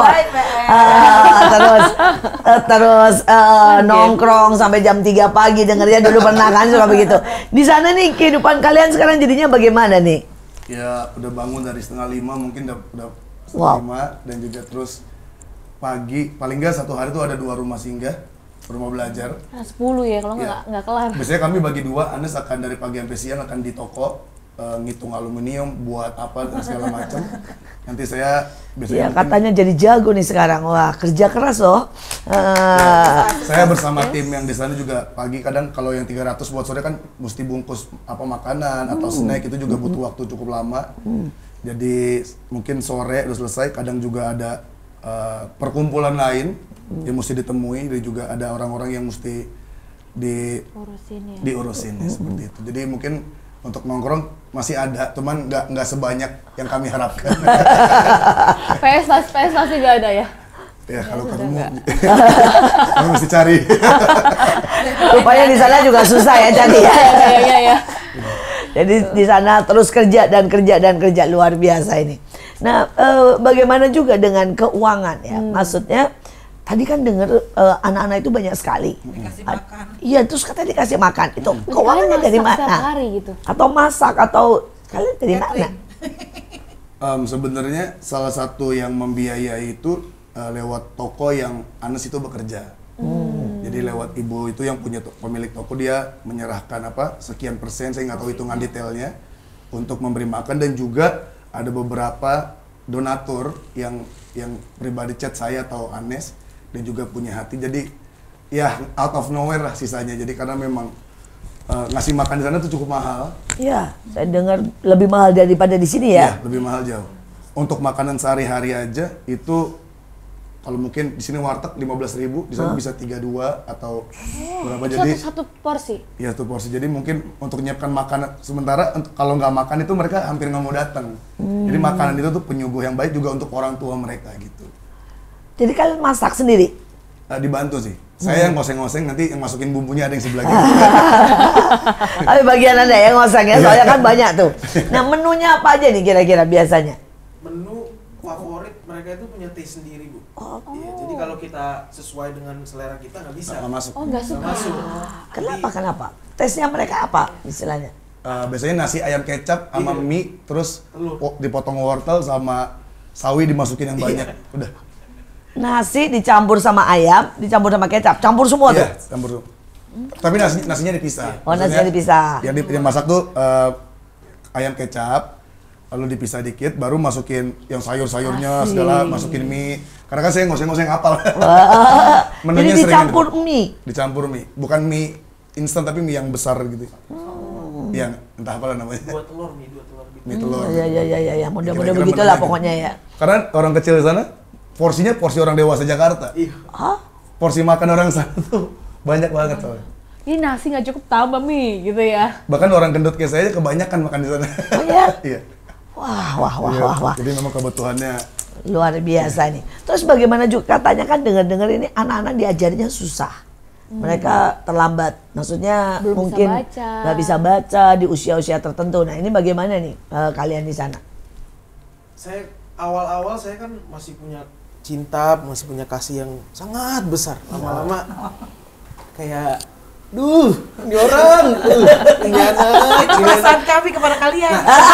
uh, terus uh, terus uh, nongkrong sampai jam tiga pagi, dengernya dulu pernah kan suka begitu. Di sana nih kehidupan kalian sekarang jadinya bagaimana nih? Ya udah bangun dari setengah lima, mungkin udah, udah setengah Wow. lima, dan juga terus pagi, paling nggak satu hari tuh ada dua rumah singgah, rumah belajar. Nah, sepuluh ya, kalau nggak Ya. nggak kelar. Biasanya kami bagi dua, Anes akan dari pagi sampai siang akan di toko, uh, ngitung aluminium, buat apa, dan segala macam. Nanti saya biasanya Ya mungkin- katanya jadi jago nih sekarang, wah kerja keras loh. Uh, saya bersama tim yang di sana juga pagi, kadang kalau yang tiga ratus buat sore kan mesti bungkus apa makanan atau snack, itu juga butuh waktu cukup lama. Jadi mungkin sore udah selesai, kadang juga ada uh, perkumpulan lain yang mesti ditemui, dan juga ada orang-orang yang mesti di Urusin ya. diurusin ya, seperti itu. Jadi mungkin untuk nongkrong masih ada, cuman nggak nggak sebanyak yang kami harapkan. P S P S masih nggak ada ya? Ya kalau ketemu, kamu mesti cari. rupanya di sana juga susah ya jadi ya. Kayaknya ya. Jadi di sana terus kerja dan kerja dan kerja luar biasa ini. Nah, eh, bagaimana juga dengan keuangan ya? Hmm. Maksudnya tadi kan dengar eh, anak-anak itu banyak sekali. Dikasih A- makan. Iya, terus katanya dikasih makan. Itu Berarti keuangannya kalian dari masak mana? setiap hari gitu? Atau masak atau kalian dari mana? Catering. Um, sebenarnya salah satu yang membiayai itu uh, lewat toko yang Anes itu bekerja. Hmm. Jadi lewat ibu itu yang punya to- pemilik toko, dia menyerahkan apa sekian persen, saya nggak tahu hitungan detailnya, untuk memberi makan. Dan juga ada beberapa donatur yang yang pribadi chat saya atau Anes, dan juga punya hati. Jadi ya out of nowhere lah sisanya. Jadi karena memang uh, ngasih makan di sana tuh cukup mahal. Iya, saya dengar lebih mahal daripada di sini ya. Iya, lebih mahal jauh. Untuk makanan sehari-hari aja itu kalau mungkin di sini warteg lima belas ribu, di sana bisa tiga puluh dua atau berapa, Itu jadi satu, satu porsi. ya satu porsi. Jadi mungkin untuk menyiapkan makanan, sementara untuk- kalau nggak makan itu mereka hampir nggak mau datang. Jadi makanan itu tuh penyuguh yang baik juga untuk orang tua mereka gitu. Jadi kalian masak sendiri? Nah, dibantu sih. Saya yang ngoseng-ngoseng, nanti yang masukin bumbunya ada yang sebelah gitu. Tapi bagian Anda yang ngoseng ya, soalnya kan banyak tuh. Nah, menunya apa aja nih kira-kira biasanya? Menu favorit mereka itu punya taste sendiri, Bu. Iya, jadi kalau kita sesuai dengan selera kita nggak bisa. Nggak masuk. Oh nggak suka. Nggak masuk. Kenapa, kenapa? Tesnya mereka apa istilahnya? Eh, biasanya nasi ayam kecap sama Iya. mie, terus Telur. po- dipotong wortel sama sawi dimasukin yang banyak. Udah. Nasi dicampur sama ayam, dicampur sama kecap, campur semua tuh. Iya, campur. Tapi nasi, nasinya dipisah. Oh, nasinya Maksudnya, dipisah. Yang di, yang masak tuh eh, ayam kecap, lalu dipisah dikit, baru masukin yang sayur-sayurnya Asik. segala, masukin mie. Karena kan saya ngoseng-ngoseng hafal. Wah, Menunya jadi sering dicampur gitu. mie. Dicampur mie, bukan mie instan tapi mie yang besar gitu. Hmm. Yang entah apa lah namanya. Dua telur nih, dua telur gitu. Mie telur. Ya ya ya ya, ya. mudah-mudahan Kira-kira begitulah menunya pokoknya gitu. ya. Karena orang kecil di sana porsinya porsi orang dewasa Jakarta. Iya. Hah? Porsi makan orang sana tuh banyak banget soalnya. Ini nasi nggak cukup tambah mie gitu ya. Bahkan orang gendut kayak saya kebanyakan makan di sana. Oh ya? Iya. Wah, wah, wah, Iya. wah, wah. Jadi memang kebutuhannya Luar biasa nih. Terus bagaimana juga katanya kan dengar-dengar ini anak-anak diajarinya susah. Mereka terlambat. Maksudnya Belum bisa mungkin baca. nggak bisa baca di usia-usia tertentu. Nah, ini bagaimana nih eh, kalian di sana? Saya awal-awal saya kan masih punya cinta, masih punya kasih yang sangat besar. Lama-lama kayak, duh, ini orang, duh, ini anak, ini anak. kami kepada kalian.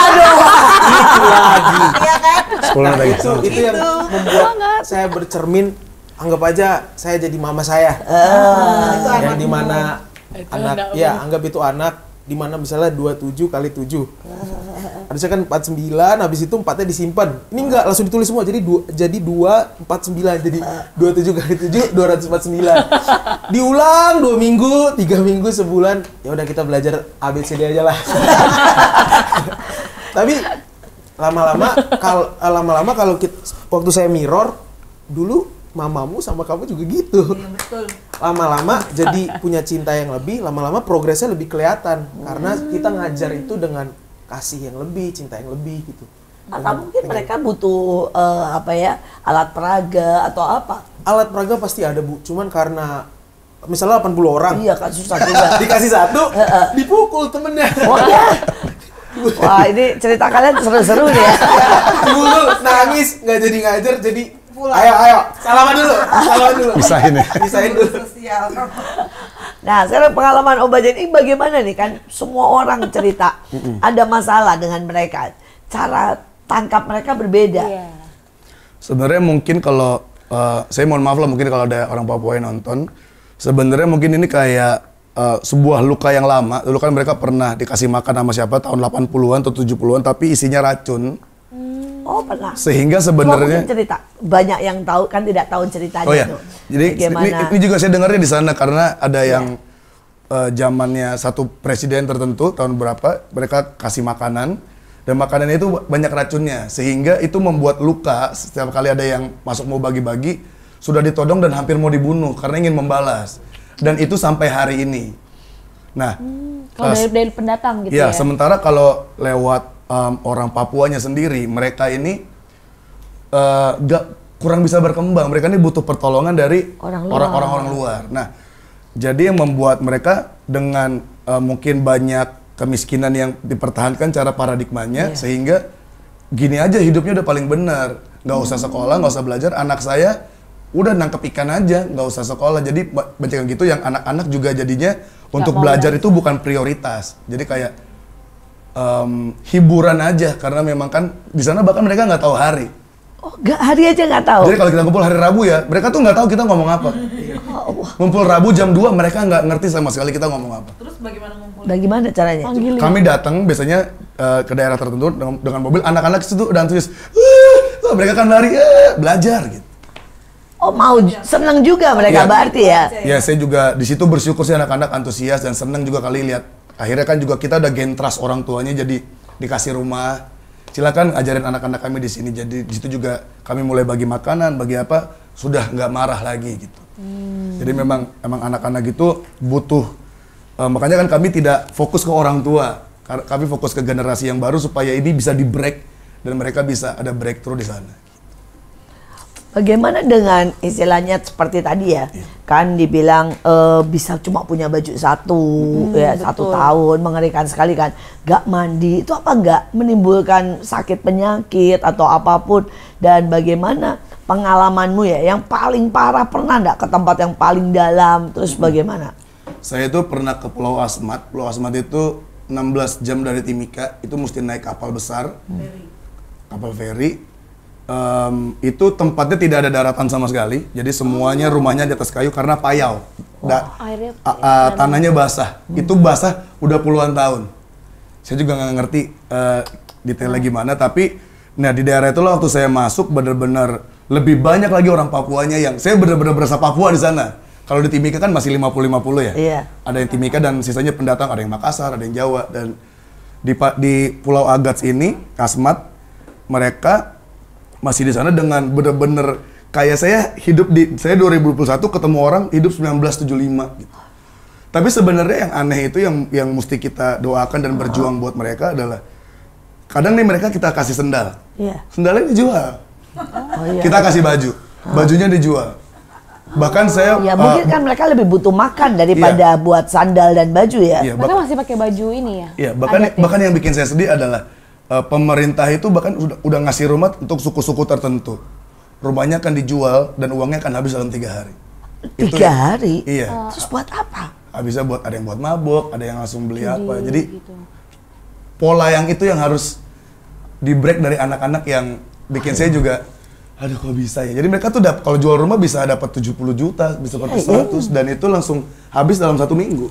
Itu lagi. Iya kan? sepuluh Nah, lagi. itu itu yang membuat saya bercermin. Anggap aja saya jadi mama saya. yang dimana anak, ya anggap itu anak, dimana misalnya dua puluh tujuh kali tujuh. Harusnya kan empat puluh sembilan, habis itu empatnya disimpan. Ini enggak, langsung ditulis semua, jadi dua, jadi dua ratus empat puluh sembilan, jadi dua puluh tujuh kali tujuh, dua ratus empat puluh sembilan. Diulang dua minggu, tiga minggu, sebulan, ya udah kita belajar A B C D aja lah. Tapi lama-lama kalau lama-lama kalau kita, waktu saya mirror, dulu mamamu sama kamu juga gitu. Lama-lama jadi punya cinta yang lebih, lama-lama progresnya lebih kelihatan karena kita ngajar itu dengan kasih yang lebih, cinta yang lebih gitu. Atau mungkin mereka butuh eh, apa ya, alat peraga atau apa? Alat peraga pasti ada, Bu, cuman karena misalnya delapan puluh orang, Iya kan susah juga. dikasih satu, dipukul temennya. Oh ya? Wah, ini cerita kalian seru-seru nih ya. Dulu nangis, nggak jadi ngajar, jadi ayo ayo salaman dulu, salaman dulu. Pisahin ya. Pisahin dulu. Nah, sekarang pengalaman Om Bajan ini bagaimana nih? Kan semua orang cerita ada masalah dengan mereka. Cara tangkap mereka berbeda. Iya. Sebenarnya mungkin kalau eh, saya mohon maaf lah mungkin kalau ada orang Papua yang nonton, sebenarnya mungkin ini kayak eh, sebuah luka yang lama. Dulu kan mereka pernah dikasih makan sama siapa tahun delapan puluhan atau tujuh puluhan tapi isinya racun. Oh, pernah. Sehingga Coba sebenarnya mungkin cerita. Banyak yang tahu kan tidak tahu ceritanya Oh ya, tuh. jadi ini, Bagaimana? ini juga saya dengarnya di sana karena ada yang eh, zamannya satu presiden tertentu tahun berapa mereka kasih makanan dan makanannya itu banyak racunnya sehingga itu membuat luka setiap kali ada yang masuk mau bagi-bagi sudah ditodong dan hampir mau dibunuh karena ingin membalas dan itu sampai hari ini. Nah, Kalau eh, dari, dari pendatang gitu ya, ya. sementara kalau lewat em, orang Papuanya sendiri, mereka ini eh, gak kurang bisa berkembang. Mereka ini butuh pertolongan dari Orang luar. orang-orang orang luar. Nah, jadi yang membuat mereka dengan eh, mungkin banyak kemiskinan yang dipertahankan cara paradigmanya, Iya. sehingga gini aja hidupnya udah paling benar. Nggak usah sekolah, nggak usah belajar. Anak saya udah nangkep ikan aja, nggak usah sekolah. Jadi ba- banyak yang gitu yang anak-anak juga jadinya untuk mau belajar belajar. itu bukan prioritas. Jadi kayak em, hiburan aja karena memang kan di sana bahkan mereka nggak tahu hari. Oh, nggak, hari aja nggak tahu. Jadi kalau kita ngumpul hari Rabu ya, mereka tuh nggak tahu kita ngomong apa. Ngumpul Rabu jam dua mereka nggak ngerti sama sekali kita ngomong apa. Bagaimana caranya? Panggilin. Kami datang biasanya eh, ke daerah tertentu dengan, dengan mobil, anak-anak situ udah antusias. "Wah," mereka kan lari, "Eh, belajar gitu. Oh, mau j- senang juga mereka Iya. berarti ya. Ya saya juga di situ bersyukur sih anak-anak antusias dan senang juga kali lihat. Akhirnya kan juga kita udah gain trust orang tuanya jadi dikasih rumah. Silakan ajarin anak-anak kami di sini. Jadi di situ juga kami mulai bagi makanan, bagi apa. sudah nggak marah lagi gitu. Hmm. Jadi memang emang anak-anak itu butuh, uh, makanya kan kami tidak fokus ke orang tua, kami fokus ke generasi yang baru supaya ini bisa di break dan mereka bisa ada breakthrough di sana. Bagaimana dengan istilahnya seperti tadi ya, yeah. kan dibilang uh, bisa cuma punya baju satu, hmm, ya betul. satu tahun, mengerikan sekali kan, gak mandi, itu apa gak menimbulkan sakit penyakit atau apapun, dan bagaimana pengalamanmu ya, yang paling parah pernah gak ke tempat yang paling dalam, terus bagaimana? Saya itu pernah ke Pulau Asmat, Pulau Asmat itu enam belas jam dari Timika, itu mesti naik kapal besar, hmm. kapal feri. Um, itu tempatnya tidak ada daratan sama sekali, jadi semuanya rumahnya di atas kayu karena payau. Da, airnya, a, a, tanahnya basah, hmm. itu basah udah puluhan tahun. Saya juga nggak ngerti uh, detailnya gimana, tapi nah di daerah itu waktu saya masuk benar-benar lebih banyak lagi orang Papuanya yang saya benar-benar berasa Papua di sana. Kalau di Timika kan masih lima puluh lima puluh ya, iya. ada yang Timika dan sisanya pendatang, ada yang Makassar, ada yang Jawa, dan di, di Pulau Agats ini, Asmat, mereka masih di sana dengan bener-bener kayak saya hidup di, saya dua ribu dua puluh satu ketemu orang hidup seribu sembilan ratus tujuh puluh lima gitu. Tapi sebenarnya yang aneh itu yang yang mesti kita doakan dan berjuang buat mereka adalah kadang nih mereka kita kasih sendal, yeah. sendalnya dijual, oh, iya. kita kasih baju, bajunya dijual. Bahkan saya ya mungkin uh, kan mereka lebih butuh makan daripada iya. buat sandal dan baju ya. Iya, mereka masih pakai baju ini ya. Iya, bahkan Adat, bahkan ya? yang bikin saya sedih adalah Uh, pemerintah itu bahkan udah, udah ngasih rumah untuk suku-suku tertentu. Rumahnya akan dijual dan uangnya akan habis dalam tiga hari. Tiga itu, hari? Iya. Uh, Terus buat apa? Habisnya buat, ada yang buat mabok, ada yang langsung beli Jadi, apa. Jadi gitu. Pola yang itu yang harus di break dari anak-anak yang bikin Aduh. saya juga, aduh kok bisa ya. Jadi mereka tuh dap, kalau jual rumah bisa dapat tujuh puluh juta, bisa dapat seratus, dan itu langsung habis dalam satu minggu.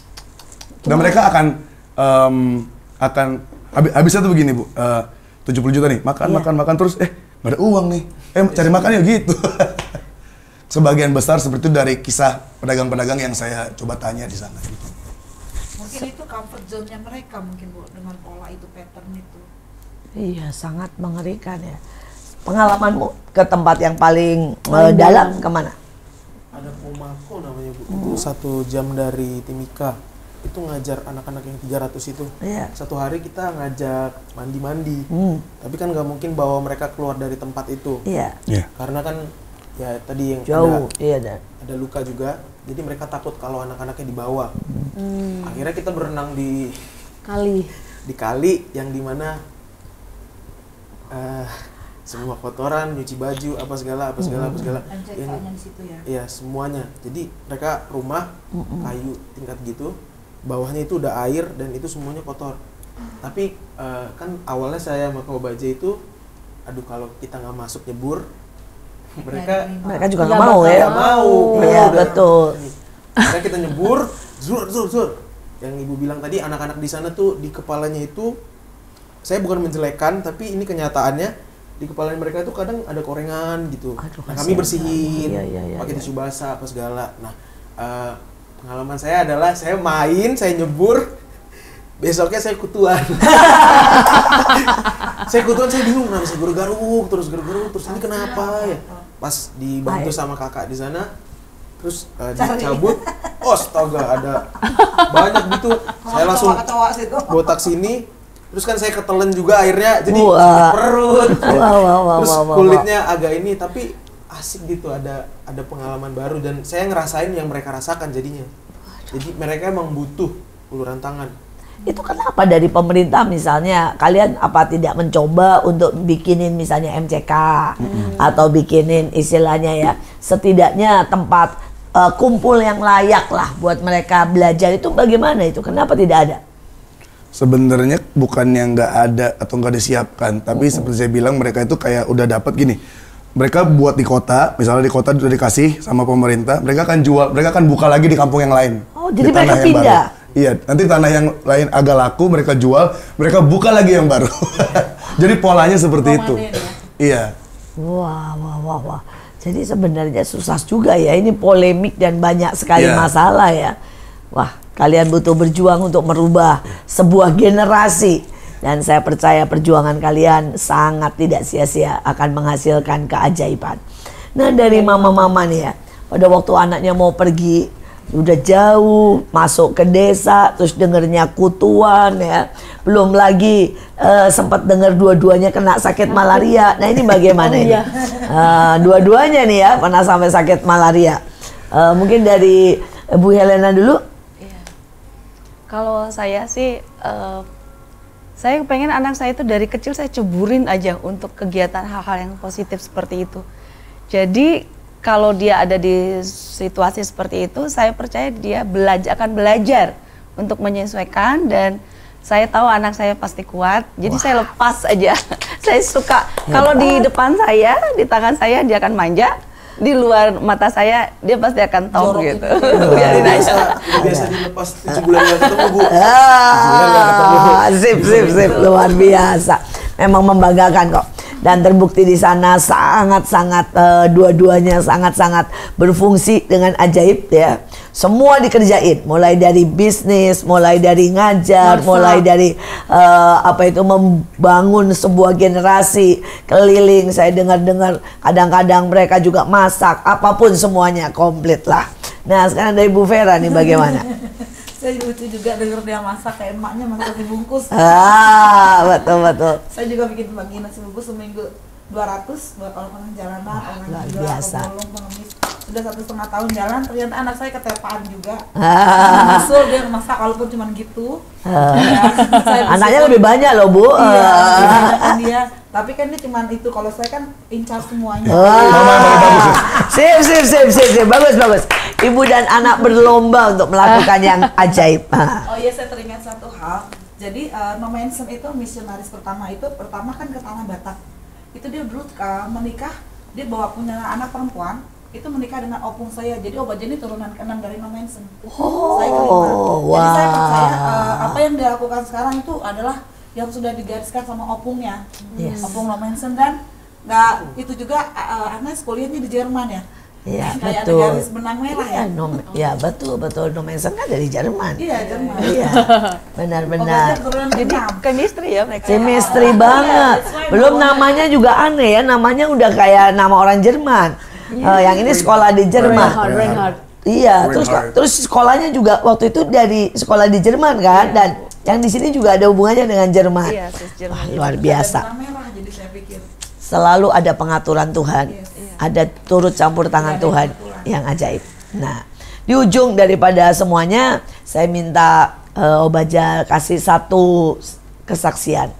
Dan mereka akan um, akan Habis, habisnya tuh begini Bu, uh, tujuh puluh juta nih, makan, yeah. makan, makan terus, eh gak ada uang nih, eh cari makan ya gitu. Sebagian besar seperti itu dari kisah pedagang-pedagang yang saya coba tanya di sana. Mungkin itu comfort zone-nya mereka mungkin Bu, dengan pola itu, pattern itu. Iya, sangat mengerikan ya. Pengalamanmu ke tempat yang paling uh, dalam kemana? Ada Pomako namanya Bu, itu satu jam dari Timika. Itu ngajar anak-anak yang tiga ratus itu. Yeah. Satu hari kita ngajak mandi-mandi. Hmm. Tapi kan nggak mungkin bawa mereka keluar dari tempat itu. Yeah. Yeah. Karena kan ya tadi yang jauh, ada, iya, ada ada luka juga. Jadi mereka takut kalau anak-anaknya dibawa. Hmm. Akhirnya kita berenang di kali. Di kali yang dimana uh, semua kotoran, nyuci baju, apa segala, apa segala, apa segala. Yang, di situ ya. Iya, semuanya. Jadi mereka rumah mm-mm. kayu tingkat gitu. Bawahnya itu udah air dan itu semuanya kotor. Tapi uh, kan awalnya saya sama Kak Obaja itu, aduh kalau kita nggak masuk nyebur, mereka mereka juga nggak mau ya. Nggak mau. Iya betul. Karena kita nyebur, zur zur zur. Yang ibu bilang tadi anak-anak di sana tuh di kepalanya itu, saya bukan menjelekan tapi ini kenyataannya di kepala mereka itu kadang ada korengan gitu. Aduh, nah, kami bersihin, iya, iya, iya, pakai tisu basah apa segala. Nah. Uh, Pengalaman saya adalah saya main, saya nyebur, besoknya saya kutuan. Saya kutuan, saya bingung kenapa saya garuk-garuk, terus garuk-garuk, terus ini kenapa ya? Pas dibantu sama kakak di sana, terus uh, dicabut, oh astaga ada banyak gitu. Saya langsung botak sini, terus kan saya ketelen juga airnya, jadi sakit perut. Terus kulitnya agak ini, tapi asik gitu, ada ada pengalaman baru dan saya ngerasain yang mereka rasakan jadinya. Jadi mereka emang butuh uluran tangan. Itu kenapa dari pemerintah misalnya kalian apa tidak mencoba untuk bikinin misalnya M C K hmm. atau bikinin istilahnya ya setidaknya tempat uh, kumpul yang layak lah buat mereka belajar, itu bagaimana itu? Kenapa tidak ada? Sebenarnya bukan yang nggak ada atau nggak disiapkan, tapi uh-uh. seperti saya bilang mereka itu kayak udah dapat gini. Mereka buat di kota, misalnya di kota udah dikasih sama pemerintah, mereka akan jual, mereka akan buka lagi di kampung yang lain. Oh, jadi mereka pindah? Iya, nanti tanah yang lain agak laku, mereka jual, mereka buka lagi yang baru. Jadi polanya seperti itu. Ya? Iya. Wah, wah, wah, wah. Jadi sebenarnya susah juga ya, ini polemik dan banyak sekali yeah. masalah ya. Wah, kalian butuh berjuang untuk merubah sebuah generasi. Dan saya percaya perjuangan kalian sangat tidak sia-sia, akan menghasilkan keajaiban. Nah dari mama-mama nih ya, pada waktu anaknya mau pergi, udah jauh, masuk ke desa, terus dengernya kutuan ya, belum lagi uh, sempat dengar dua-duanya kena sakit malaria. Nah ini bagaimana ini? Uh, dua-duanya nih ya pernah sampai sakit malaria. Uh, mungkin dari Bu Helena dulu. Iya. Kalau saya sih, uh, saya pengen anak saya itu dari kecil saya ceburin aja untuk kegiatan hal-hal yang positif seperti itu. Jadi kalau dia ada di situasi seperti itu, saya percaya dia belajar akan belajar untuk menyesuaikan, dan saya tahu anak saya pasti kuat. Jadi Wah. saya lepas aja. Saya suka kalau di depan saya, di tangan saya dia akan manja, di luar mata saya dia pasti akan tahu gitu. Biarin aja. Biasa dilepas tujuh bulan nggak ketemu Bu. Ah, sip sip sip, luar biasa. Memang membanggakan kok. Dan terbukti di sana sangat-sangat uh, dua-duanya sangat-sangat berfungsi dengan ajaib ya. Semua dikerjain, mulai dari bisnis, mulai dari ngajar, Masa. mulai dari uh, apa itu membangun sebuah generasi keliling. Saya dengar-dengar kadang-kadang mereka juga masak, apapun semuanya komplit lah. Nah sekarang dari Bu Vera nih bagaimana? Saya lucu juga denger dia masak, kayak emaknya masak nasi bungkus. Ah, betul betul. Saya juga bikin bagi nasi bungkus seminggu dua ratus buat orang-orang jalanan, Wah, orang luar gila, biasa. pemulung, pengemis. Sudah satu setengah tahun jalan, ternyata anak saya ketepaan juga. Ah. Nyusul dia masak walaupun cuma gitu. Ah. Ya, saya Anaknya bersyukur. lebih banyak loh Bu. Iya, Ah. kan dia. Tapi kan dia cuma itu, kalau saya kan incar semuanya. Wah. Sip, sip, sip, sip, sip, bagus, bagus. Ibu dan anak berlomba untuk melakukan yang ajaib. Oh iya, saya teringat satu hal. Jadi uh, No Manson itu misionaris pertama itu pertama kan ke Tanah Batak. Itu dia dulu uh, menikah, dia bawa punya anak perempuan, itu menikah dengan opung saya. Jadi Obaja ini turunan keenam dari No Manson. Oh, Saya kelima. Jadi saya percaya wow. uh, apa yang dia lakukan sekarang itu adalah yang sudah digariskan sama opungnya. Yes. Opung No Manson, dan nggak itu juga uh, Anas kuliahnya di Jerman ya. Iya, Kayak betul. ada garis benang merah Iya, ya. no, ya betul, betul. No Manson kan dari Jerman. Iya, Jerman. Iya, benar-benar. Obaja turunan Jadi keenam. chemistry ya mereka. Chemistry banget. Belum namanya juga aneh ya, namanya udah kayak nama orang Jerman. Eh, yang ini sekolah di Jerman. Reinhard, Reinhard. Iya, terus Reinhard. terus sekolahnya juga waktu itu dari sekolah di Jerman kan, dan yang di sini juga ada hubungannya dengan Jerman. Iya, sis Jerman. Wah, luar biasa. Benang merah, jadi saya pikir. Selalu ada pengaturan Tuhan, Yes, iya. ada turut campur tangan Ada Tuhan pengaturan. yang ajaib. Nah, di ujung daripada semuanya, saya minta uh, Obaja kasih satu kesaksian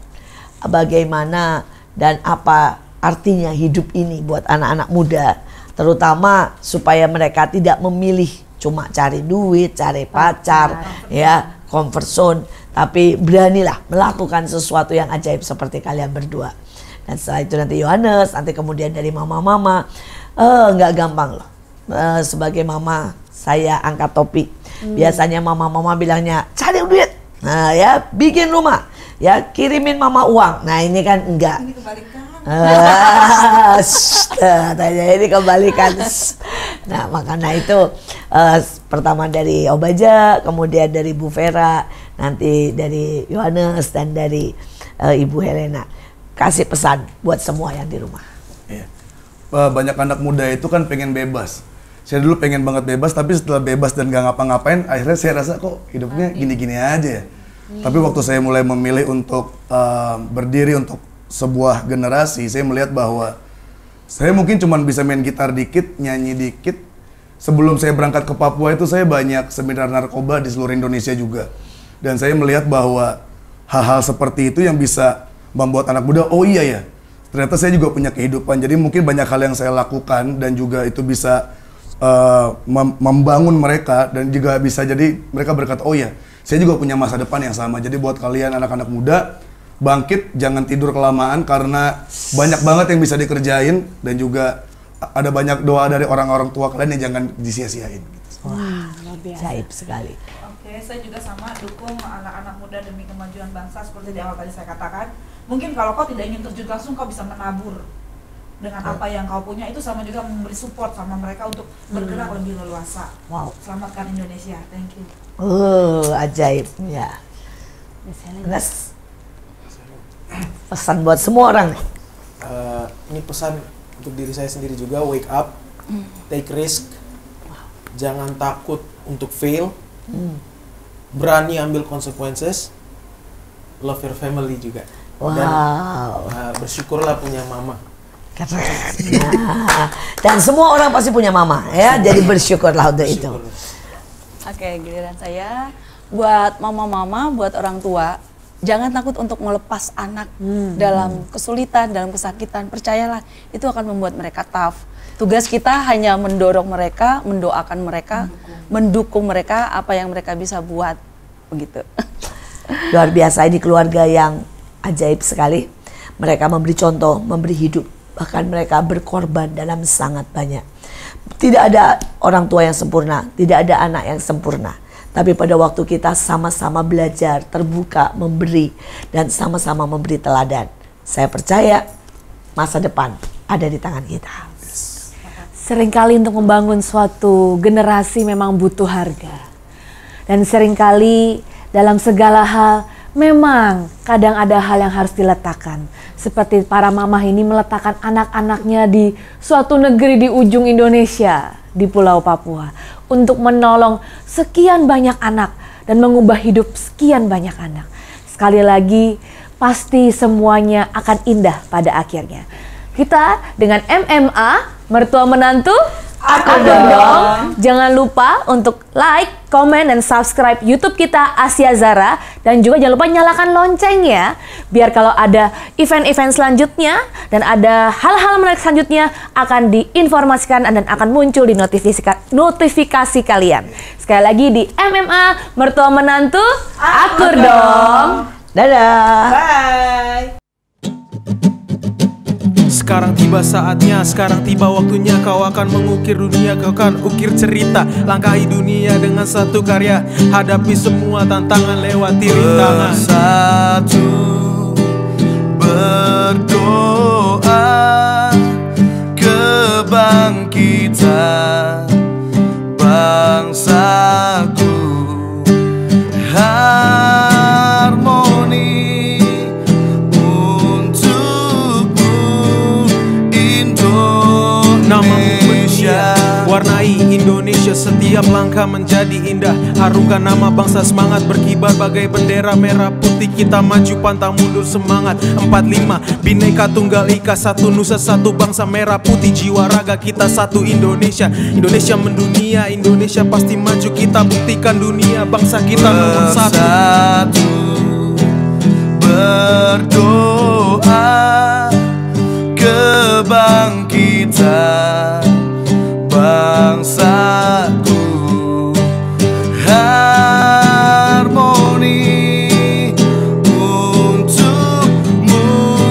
bagaimana dan apa artinya hidup ini buat anak-anak muda, terutama supaya mereka tidak memilih cuma cari duit, cari pacar, ya, comfort zone, tapi beranilah melakukan sesuatu yang ajaib seperti kalian berdua. Dan setelah itu nanti Yohanes, nanti kemudian dari mama-mama. Eh, nggak gampang loh. Eh, sebagai mama, saya angkat topi. Biasanya mama-mama bilangnya cari duit, nah ya bikin rumah, ya kirimin mama uang. Nah ini kan enggak. Ini kebalikan. Ah, shh, nah, tanya ini kebalikan. Nah makanya itu eh, pertama dari Obaja, kemudian dari Bu Vera, nanti dari Yohanes, dan dari eh, Ibu Helena. Kasih pesan buat semua yang di rumah. Iya. Eh, Banyak anak muda itu kan pengen bebas. Saya dulu pengen banget bebas, tapi setelah bebas dan gak ngapa-ngapain, akhirnya saya rasa kok hidupnya gini-gini aja ya. Tapi waktu saya mulai memilih untuk eh, berdiri untuk sebuah generasi, saya melihat bahwa saya mungkin cuma bisa main gitar dikit, nyanyi dikit. Sebelum saya berangkat ke Papua itu saya banyak seminar narkoba di seluruh Indonesia juga. Dan saya melihat bahwa hal-hal seperti itu yang bisa membuat anak muda, oh iya ya, ternyata saya juga punya kehidupan. Jadi mungkin banyak hal yang saya lakukan dan juga itu bisa uh, mem membangun mereka, dan juga bisa jadi mereka berkata, oh iya, saya juga punya masa depan yang sama. Jadi buat kalian anak-anak muda, bangkit, jangan tidur kelamaan karena banyak banget yang bisa dikerjain, dan juga ada banyak doa dari orang-orang tua kalian yang jangan disia-siain. Wah, ajaib sekali. Oke, saya juga sama dukung anak-anak muda demi kemajuan bangsa seperti di awal tadi saya katakan. Mungkin kalau kau tidak ingin terjun langsung, kau bisa menabur dengan apa yang kau punya. Itu sama juga memberi support sama mereka untuk bergerak lebih leluasa. Wow. Selamatkan Indonesia. Thank you. Oh, ajaib ya. Terus pesan buat semua orang nih. Eh, ini pesan untuk diri saya sendiri juga, wake up, take risk, jangan takut untuk fail, berani ambil consequences, love your family juga. Wow. Dan uh, bersyukurlah punya mama. Keren. Nah, dan semua orang pasti punya mama ya, jadi bersyukurlah untuk itu. Oke, giliran saya. Buat mama-mama, buat orang tua, jangan takut untuk melepas anak hmm. dalam kesulitan, dalam kesakitan. Percayalah, itu akan membuat mereka tough. Tugas kita hanya mendorong mereka, mendoakan mereka, mendukung, mendukung mereka apa yang mereka bisa buat. Begitu. Luar biasa, ini keluarga yang ajaib sekali. Mereka memberi contoh, memberi hidup. Bahkan mereka berkorban dalam sangat banyak. Tidak ada orang tua yang sempurna, tidak ada anak yang sempurna. Tapi pada waktu kita sama-sama belajar, terbuka, memberi, dan sama-sama memberi teladan, saya percaya masa depan ada di tangan kita. Seringkali untuk membangun suatu generasi memang butuh harga. Dan seringkali dalam segala hal memang kadang ada hal yang harus diletakkan. Seperti para mamah ini meletakkan anak-anaknya di suatu negeri di ujung Indonesia, di Pulau Papua, untuk menolong sekian banyak anak dan mengubah hidup sekian banyak anak. Sekali lagi, pasti semuanya akan indah pada akhirnya. Kita dengan M M A, mertua menantu, aku dong. Jangan lupa untuk like, komen, dan subscribe YouTube kita Asia Zara. Dan juga jangan lupa nyalakan lonceng ya, biar kalau ada event-event selanjutnya dan ada hal-hal menarik selanjutnya akan diinformasikan dan akan muncul di notifikasi, notifikasi kalian. Sekali lagi di M M A, mertua menantu, akur dong. Dadah. Bye. Sekarang tiba saatnya, sekarang tiba waktunya. Kau akan mengukir dunia, kau akan ukir cerita. Langkahi dunia dengan satu karya, hadapi semua tantangan, lewati rintangan. Bersatu berdoa kebangkitan bangsaku, harmoni warnai Indonesia, setiap langkah menjadi indah. Harumkan nama bangsa, semangat berkibar bagai bendera merah putih. Kita maju pantang mundur semangat. Empat lima Bhinneka Tunggal Ika, satu nusa satu bangsa, merah putih jiwa raga kita satu Indonesia. Indonesia mendunia, Indonesia pasti maju. Kita buktikan dunia, bangsa kita nomor satu. Berdoa kebangkitan bangsaku, harmoni untukmu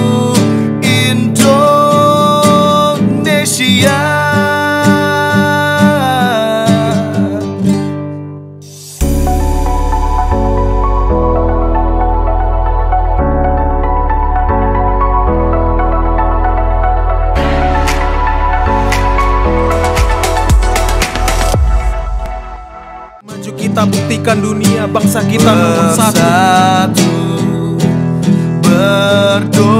Indonesia. Kita buktikan dunia, bangsa kita nomor satu. Berdoa